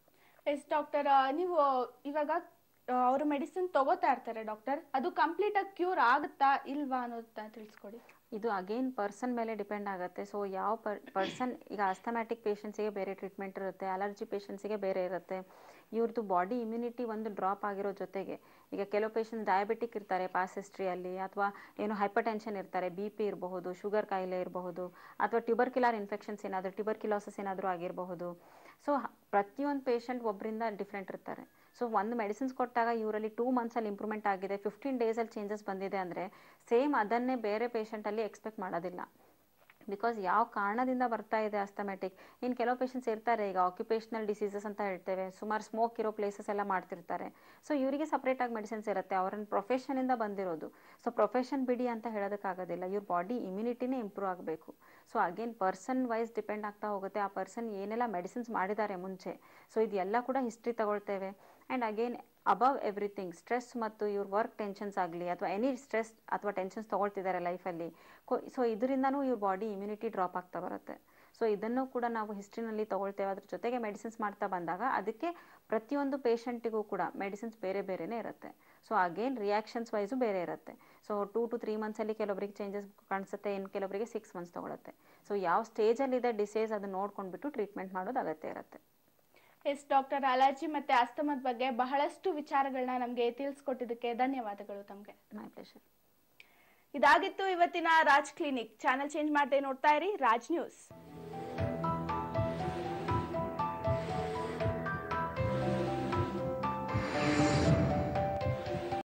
ಎಸ್ ಡಾಕ್ಟರ್, ನೀವು ಇವಾಗ ಅವರು ಮೆಡಿಸಿನ್ ತಗೋತಾ ಇರ್ತಾರೆ ಡಾಕ್ಟರ್, ಅದು ಕಂಪ್ಲೀಟ್ ಆಗಿ ಕ್ಯೂರ್ ಆಗುತ್ತಾ ಇಲ್ವಾ ಅನ್ನೋದನ್ನ ತಿಳಿಸ್ಕೊಡಿ. ಇದು ಅಗೇನ್ ಪರ್ಸನ್ ಮೇಲೆ ಡಿಪೆಂಡ್ ಆಗುತ್ತೆ. ಸೊ ಯಾವ ಪರ್ಸನ್, ಈಗ ಆಸ್ಥಮ್ಯಾಟಿಕ್ ಪೇಷಂಟ್ಸಿಗೆ ಬೇರೆ ಟ್ರೀಟ್ಮೆಂಟ್ ಇರುತ್ತೆ, ಅಲರ್ಜಿ ಪೇಷಂಟ್ಸಿಗೆ ಬೇರೆ ಇರುತ್ತೆ. ಇವ್ರದ್ದು ಬಾಡಿ ಇಮ್ಯುನಿಟಿ ಒಂದು ಡ್ರಾಪ್ ಆಗಿರೋ ಜೊತೆಗೆ, ಈಗ ಕೆಲವು ಪೇಷಂಟ್ಸ್ ಡಯಾಬಿಟಿಕ್ ಇರ್ತಾರೆ ಪಾಸ್ ಹಿಸ್ಟ್ರಿಯಲ್ಲಿ, ಅಥವಾ ಏನು ಹೈಪರ್ ಟೆನ್ಷನ್ ಇರ್ತಾರೆ, BP ಇರಬಹುದು, ಶುಗರ್ ಕಾಯಿಲೆ ಇರಬಹುದು, ಅಥವಾ ಟ್ಯೂಬರ್ಕ್ಯುಲರ್ ಇನ್ಫೆಕ್ಷನ್ಸ್ ಏನಾದರೂ, ಟ್ಯೂಬರ್ಕ್ಯುಲೋಸಿಸ್ ಏನಾದರೂ ಆಗಿರಬಹುದು. ಸೊ ಪ್ರತಿಯೊಂದು ಪೇಷಂಟ್ ಒಬ್ಬರಿಂದ ಡಿಫ್ರೆಂಟ್ ಇರ್ತಾರೆ. ಸೊ ಒಂದು ಮೆಡಿಸಿನ್ಸ್ ಕೊಟ್ಟಾಗ ಇವರಲ್ಲಿ 2 monthsಲ್ಲಿ ಇಂಪ್ರೂವ್ಮೆಂಟ್ ಆಗಿದೆ, 15 daysಲ್ಲಿ ಚೇಂಜಸ್ ಬಂದಿದೆ ಅಂದರೆ ಸೇಮ್ ಅದನ್ನೇ ಬೇರೆ ಪೇಷಂಟಲ್ಲಿ ಎಕ್ಸ್ಪೆಕ್ಟ್ ಮಾಡೋದಿಲ್ಲ. ಬಿಕಾಸ್ ಯಾವ ಕಾರಣದಿಂದ ಬರ್ತಾ ಇದೆ ಆಸ್ಥಮ್ಯಾಟಿಕ್. ಇನ್ನು ಕೆಲವು ಪೇಷಂಟ್ಸ್ ಇರ್ತಾರೆ, ಈಗ ಆಕ್ಯುಪೇಷನಲ್ ಡಿಸೀಸಸ್ ಅಂತ ಹೇಳ್ತೇವೆ, ಸುಮಾರು ಸ್ಮೋಕ್ ಇರೋ ಪ್ಲೇಸಸ್ ಎಲ್ಲ ಮಾಡ್ತಿರ್ತಾರೆ. ಸೊ ಇವರಿಗೆ ಸಪ್ರೇಟಾಗಿ ಮೆಡಿಸಿನ್ಸ್ ಇರುತ್ತೆ, ಅವ್ರನ್ನ ಪ್ರೊಫೆಷನಿಂದ ಬಂದಿರೋದು. ಸೊ ಪ್ರೊಫೆಷನ್ ಬಿಡಿ ಅಂತ ಹೇಳೋದಕ್ಕಾಗೋದಿಲ್ಲ, ಇವ್ರ ಬಾಡಿ ಇಮ್ಯುನಿಟಿನೇ ಇಂಪ್ರೂವ್ ಆಗಬೇಕು. So again person wise depend ಆಗ್ತಾ ಹೋಗುತ್ತೆ, ಆ ಪರ್ಸನ್ ಏನೆಲ್ಲ ಮೆಡಿಸಿನ್ಸ್ ಮಾಡಿದ್ದಾರೆ ಮುಂಚೆ. ಸೊ ಇದೆಲ್ಲ ಕೂಡ ಹಿಸ್ಟ್ರಿ ತಗೊಳ್ತೇವೆ. And again above everything, stress ಮತ್ತು ಇವ್ರ ವರ್ಕ್ ಟೆನ್ಷನ್ಸ್ ಆಗಲಿ ಅಥವಾ ಎನಿ ಸ್ಟ್ರೆಸ್ ಅಥವಾ ಟೆನ್ಷನ್ಸ್ ತೊಗೊಳ್ತಿದ್ದಾರೆ ಲೈಫಲ್ಲಿ, ಸೊ ಇದರಿಂದನೂ ಇವ್ರ ಬಾಡಿ ಇಮ್ಯುನಿಟಿ ಡ್ರಾಪ್ ಆಗ್ತಾ ಬರುತ್ತೆ. ಸೊ ಇದನ್ನು ಕೂಡ ನಾವು ಹಿಸ್ಟ್ರಿನಲ್ಲಿ ತೊಗೊಳ್ತೇವೆ. ಅದ್ರ ಜೊತೆಗೆ ಮೆಡಿಸಿನ್ಸ್ ಮಾಡ್ತಾ ಬಂದಾಗ ಅದಕ್ಕೆ ಪ್ರತಿಯೊಂದು ಪೇಷಂಟಿಗೂ ಕೂಡ ಮೆಡಿಸಿನ್ಸ್ ಬೇರೆ ಬೇರೆನೇ ಇರುತ್ತೆ. ಸೊ ಅಗೇನ್ ರಿಯಾಕ್ಷನ್ಸ್ ವೈಸು ಬೇರೆ ಇರುತ್ತೆ. ಸೊ 2 to 3 monthsಲ್ಲಿ ಕೆಲವೊಬ್ಬರಿಗೆ ಚೇಂಜಸ್ ಕಾಣಿಸುತ್ತೆ, ಇನ್ನು ಕೆಲವರಿಗೆ 6 months ತೊಗೊಳುತ್ತೆ. ಸೊ ಯಾವ ಸ್ಟೇಜಲ್ಲಿದೆ ಡಿಸೀಸ್ ಅದನ್ನು ನೋಡ್ಕೊಂಡ್ಬಿಟ್ಟು ಟ್ರೀಟ್ಮೆಂಟ್ ಮಾಡೋದು ಅಗತ್ಯ ಇರುತ್ತೆ. ಎಸ್ ಡಾಕ್ಟರ್, ಅಲರ್ಜಿ ಮತ್ತೆ ಆಸ್ತಮದ ಬಗ್ಗೆ ಬಹಳಷ್ಟು ವಿಚಾರಗಳನ್ನ ನಮಗೆ ತಿಳಿಸ್ಕೊಟ್ಟಿದ್ದಕ್ಕೆ ಧನ್ಯವಾದಗಳು ತಮಗೆ. My pleasure. ಇದಾಗಿತ್ತು ಇವತ್ತಿನ ರಾಜ್ ಕ್ಲಿನಿಕ್. ಚಾನೆಲ್ ಚೇಂಜ್ ಮಾಡದೆ ನೋಡ್ತಾ ಇರಿ ರಾಜ್ ನ್ಯೂಸ್.